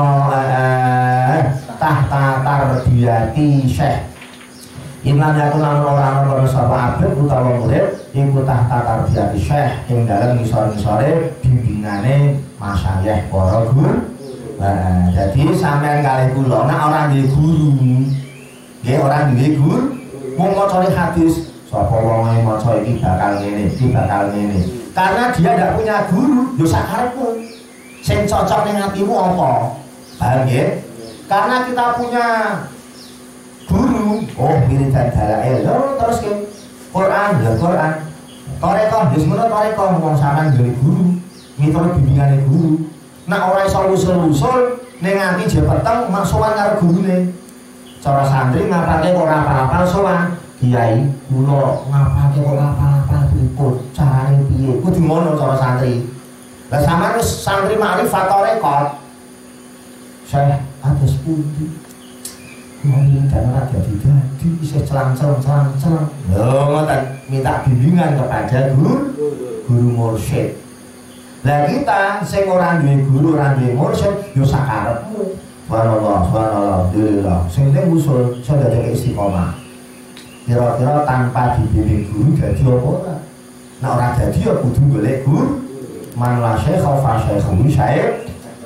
tahta tarbiyati syekh ilman yakun lamun ora ana sapa abet utawa murid iku tahta tarbiyati syekh ing dalem ngisor-ngisore bimbingane masyayikh para guru. Nah, jadi sampean kalih kula nek ora duwe guru. Nggih ora duwe guru, mung macane hadis, sapa wong maca iki bakal ngene, iki bakal ngene. Karena dia ndak punya guru, yo sakarepmu. Sing cocok ning atimu apa? Paham nggih? Karena kita punya guru, oh wiridan dalail, terus ke Quran, ya Quran. Tarekah, wis ngono tarekah wong sampean duwe guru, miturut bimbingane guru. Nek ora iso usul-usul ning ati je peteng maksuwan karo gurune. Cara santri ngapalke kok ora apa-apa sowan. Kiai kula ngapalke kok apa-apa pripun? Carane piye? Kudu ngono cara santri. Lah sampeyan wis santri makrifat rekod. Saya atus pundi. Mungkin kan ora jadi isih celang-celang. Lho ngoten minta bimbingan kepada guru mursyid. Lah kita sing ora duwe guru, ora duwe mursyid, yo sakarepmu. Subhanallah, alhamdulillah. Sing penting usul iso dadi istiqomah. Kira-kira tanpa dibimbing guru dadi apa ora? Nek ora dadi ya kudu golek guru. Man la syekha fa syaikhu syekh.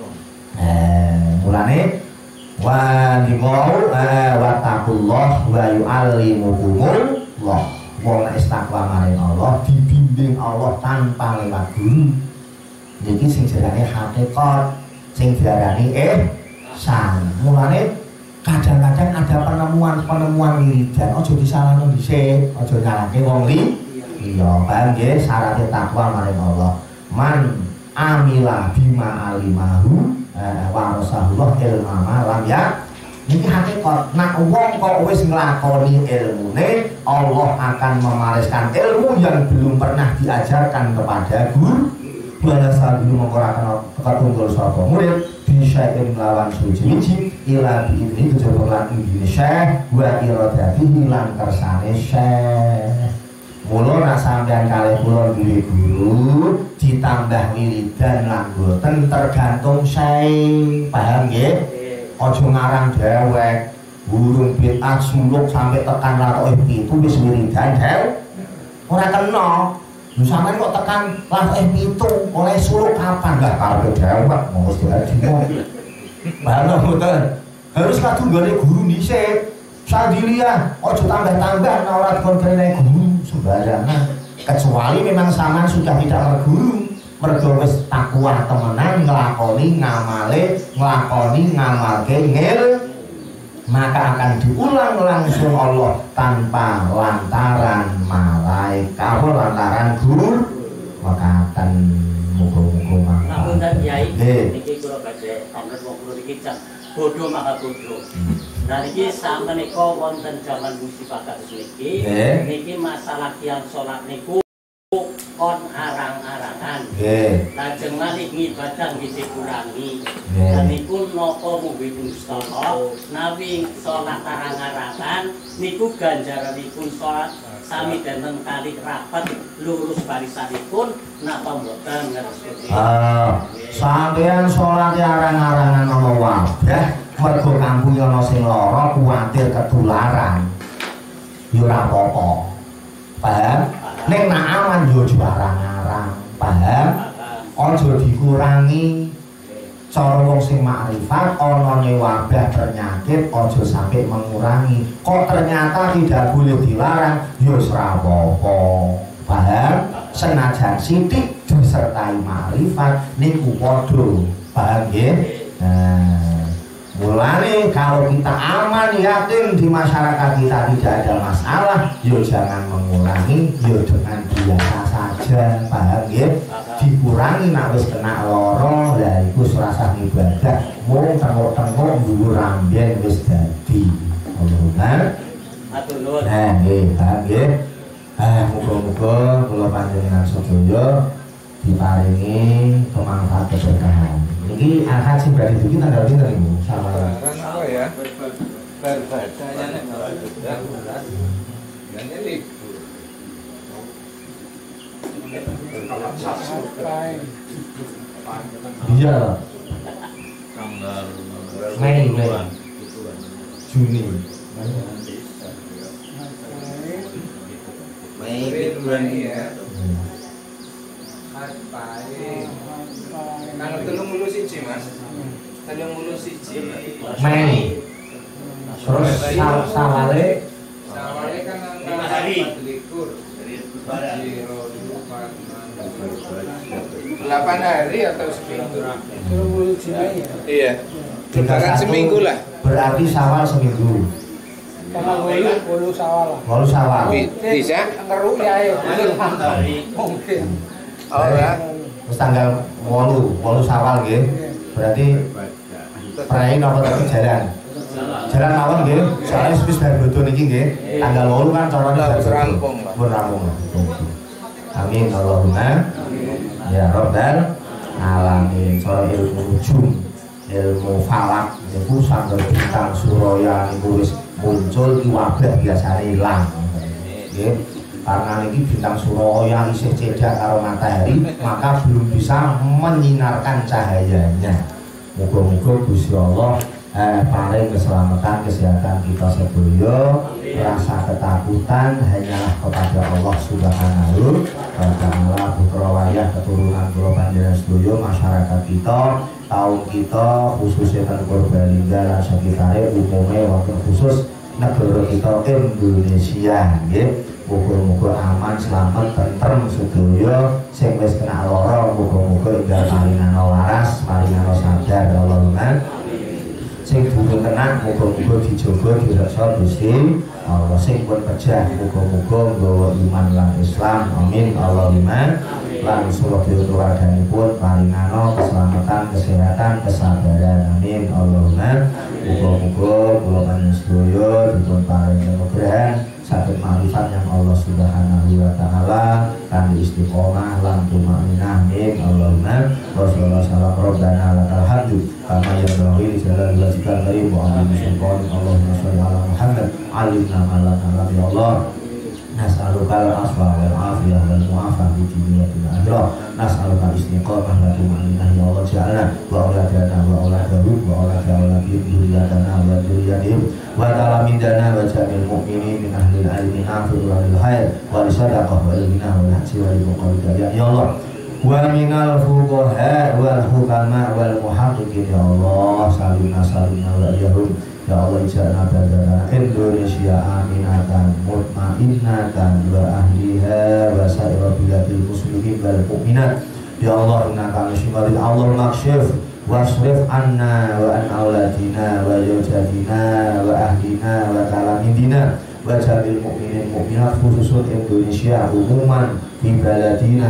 Mulane wa dimau wa taqullah wa yu'allimukumullah. Wong nek takwa maring Allah dibimbing Allah tanpa lewat guru. Niki sing jenenge hakikat, sing diarani ihsan. Mulane kadang-kadang ada penemuan wiridan aja disalahno dhisik, aja nyalahke wong liya. Paham nggih? Syarat takwa maring Allah. Man amila bima alimahu wa rasulullah ilma lam ya. Niki hakikat. Nak wong kok wis nglakoni ilmune, Allah akan mewariskan ilmu yang belum pernah diajarkan kepada guru. Pada saat itu mengkorakan ketunggul sapa murid bisa melawan suci ila ini kejabalan ini syekh wa iradati hilang kersane syekh. Mula nak sampeyan kalih kula duwe guru ditambah wiridan lan boten tergantung syekh. Paham nggih? Aja ngarang dewek. burung bid'ah suluk sampai tekan ratoke pitu wis wiridan dew ora kena. Lho sampean kok tekan ratoke pitu oleh suluk kapan lah karepe dewek monggo dadi. Baru mboten. Harus katunggone guru dhisik. Sadilia, ojo tambah-tambah ora dikon kene guru sembarangan. Kecuali memang sampean sudah tidak berguru, mergo wis takwa temenan nglakoni ngamale, nglakoni ngamalke ngil, maka akan diulang langsung Allah tanpa lantaran malaikat, lantaran guru, maka akan muga-muga mangkat. Namun dan Kiai, niki kula badhe amret wong kula iki bodoh maka bodoh. Nah niki sakmenika wonten jaman musibah kados niki, niki masalah tiyang salat niku kon arang-arangan. Lajeng malih ngibadah nggih dikurangi. Dan niku napa mugi pustaka nawi salat arang-arangan niku ganjaranipun salat sami danten kali rapat lurus barisanipun napa mboten ngerti. Sampeyan salat arang-arangan ana wabah mergo kampung ana sing lara kuwatir ketularan. Ya ora apa-apa. Paham? Nek nak aman yo arang-arang. Paham? Aja dikurangi. Cara wong sing makrifat ana wabah penyakit aja sampai mengurangi. Kok ternyata tidak boleh dilarang, ya ora apa-apa. Paham? Senajan sithik disertai makrifat niku padha. Paham nggih? Nah, mulane kalau kita aman yakin di masyarakat kita tidak ada masalah, ya jangan mengurangi, ya dengan biasa saja. Paham nggih? Dikurangi nek wis kena lara lha iku serasa ibadah mung tengok-tengok dhuwur ramben wis dadi Allahumma matur nuwun. Nggih, paham nggih. Muga-muga kula panjenengan sedaya diparingi kemanfaat keberkahan. Niki akad sing berarti iki tanggal pinten niku? Samaran apa ya? Berbadanya nek ya libur. Iya. Tanggal Mei Juni. Mei bulan ini ya. Tanggal 31 Mas. 31 Mei. Terus sawale kan 5 hari. Libur. 8 hari atau seminggu? Iya. Kan seminggu lah. Berarti Syawal seminggu. Karena bolu sawal lah. Bolu Syawal. Bisa? Ngeruk ya mungkin. Oh ya. Terus tanggal 8 Syawal nggih. Berarti perayaan napa tadi jalan? Jalan mawon nggih. Soalnya wis bar bodho niki nggih. Tanggal 8 kan carane bar rampung lah. Pun rampung. Amin Allahumma ya Rabbal alamin. Soal ilmu nujum, ilmu falak niku sampai bintang suraya niku wis muncul ki wabah biasane ilang. Nggih. Karena ini bintang suraya isih cedhak karo matahari, maka belum bisa menyinarkan cahayanya. Muga-muga Gusti Allah paling keselamatan kesehatan kita sedaya, rasa ketakutan hanyalah kepada Allah Subhanahu wa taala. Putra wayah keturunan kula panjenengan sedaya, masyarakat kita, kaum kita khususnya ten Purbalingga lan sekitare umume wonten khusus negara kita Indonesia nggih. Muga-muga aman, selamat, tentrem sedaya sing wis kena lara, muga-muga enggal paringana waras, paringana sadar Allahumma. Sing durung kena muga-muga dijaga direksa Gusti Allah. Sing pun pejah muga-muga nggawa iman lan Islam. Amin Allahumma. Lan sulukipun keluarganipun paringana keselamatan, kesehatan, kesabaran. Amin Allahumma. Muga-muga kula panjenengan sedaya dipun paringi kemudahan sakit marifat yang Allah Subhanahu wa taala kan istiqomah lan tumaninah. Amin Allahumma. Rasulullah sallallahu rabbana lakal hamdu kama yanbaghi li jalali wajhikal karim wa amin sultan Allahumma sholli ala Muhammad alimna ma la ta'lam ya Allah Nas'alukal afwa wal afiyah wal mu'afah di dunia dan akhirat. Nas'alukal istiqamah wa tumanina ya Allah ja'alna wa auladana wa auladahum wa auladahum dzurriyyatana wa dzurriyyatihim wa ta'ala min dana wa jamil mu'minin min ahlil ilmi nafi'ul lil khair wa lisadaqah wa ilmina wa haji wa limuqaddar ya Allah wa minal fuqaha wal hukama wal muhaqqiqin ya Allah salimna wa yahum ya Allah ija'alna baladana Indonesia aminatan mutmainnatan wa ahliha wa sa'ira biladil muslimin wal mu'minat ya Allah innaka muslimin Allah maksyif wasrif anna wa an auladina wa yawjadina wa ahlina wa kalamidina wa jamil mu'minin mu'minat khususun Indonesia umuman di baladina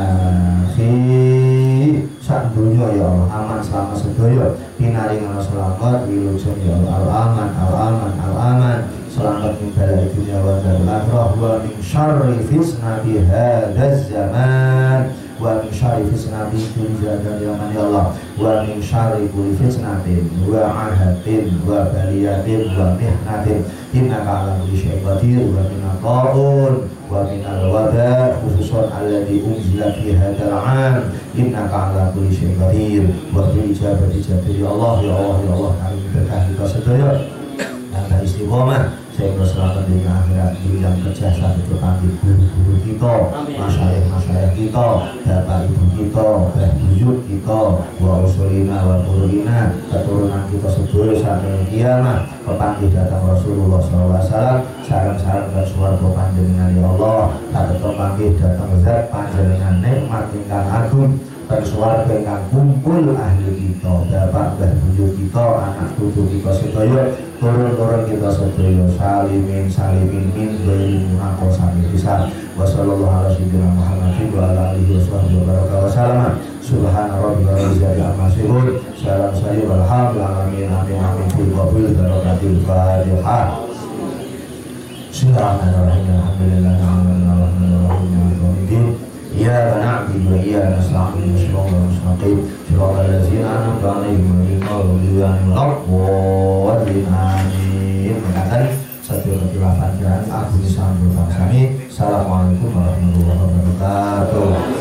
sak dunia ya Allah aman selamat sedaya pinaring ana selamat wilujeng ya Allah al-aman selamat min balai dunia wa darul akhirah wa min syarri fitnati hadzal zaman wa min syarri fitnati kulli zaman ya Allah wa min syarri kulli fitnatin wa ahatin wa baliyatin wa mihnatin innaka ala kulli syai'in qadir wa min ta'un wa min al-wada khususan alladhi unzila fi hadzal 'am innaka ala kulli syai'in qadir wa bi ijabati ya Allah kami berkah kita sedaya dan istiqomah sehingga selamat di akhirat bidang kerja saat itu kami guru-guru kita masyarakat kita bapak ibu kita buyut kita wa usulina wa qurina keturunan kita sedaya sampai kiamat kepanggih datang Rasulullah SAW salam-salam dan swarga panjenengan ya Allah tetap panggih datang zat panjenengan nikmat ingkang agung dan swarga ingkang kumpul ahli kita bapak dan buyut kita anak cucu kita sedaya turun-turun kita sedaya salimin min ghairi munaqashatin bisa wa sallallahu ala sayyidina Muhammadin wa ala alihi washabbihi wa sallam subhana rabbika rabbil izzati amma yasifun salam sayyid walhamdulillahi amin fi qabul barakatil fatihah bismillahirrahmanirrahim alhamdulillahi rabbil alamin iyyaka na'budu wa iyyaka nasta'in ihdinas mustaqim siratal ladzina an'amta 'alaihim ghairil maghdubi 'alaihim waladdallin amin. Mengatakan satu khilafah dan aku disambut kami. Assalamualaikum warahmatullahi wabarakatuh.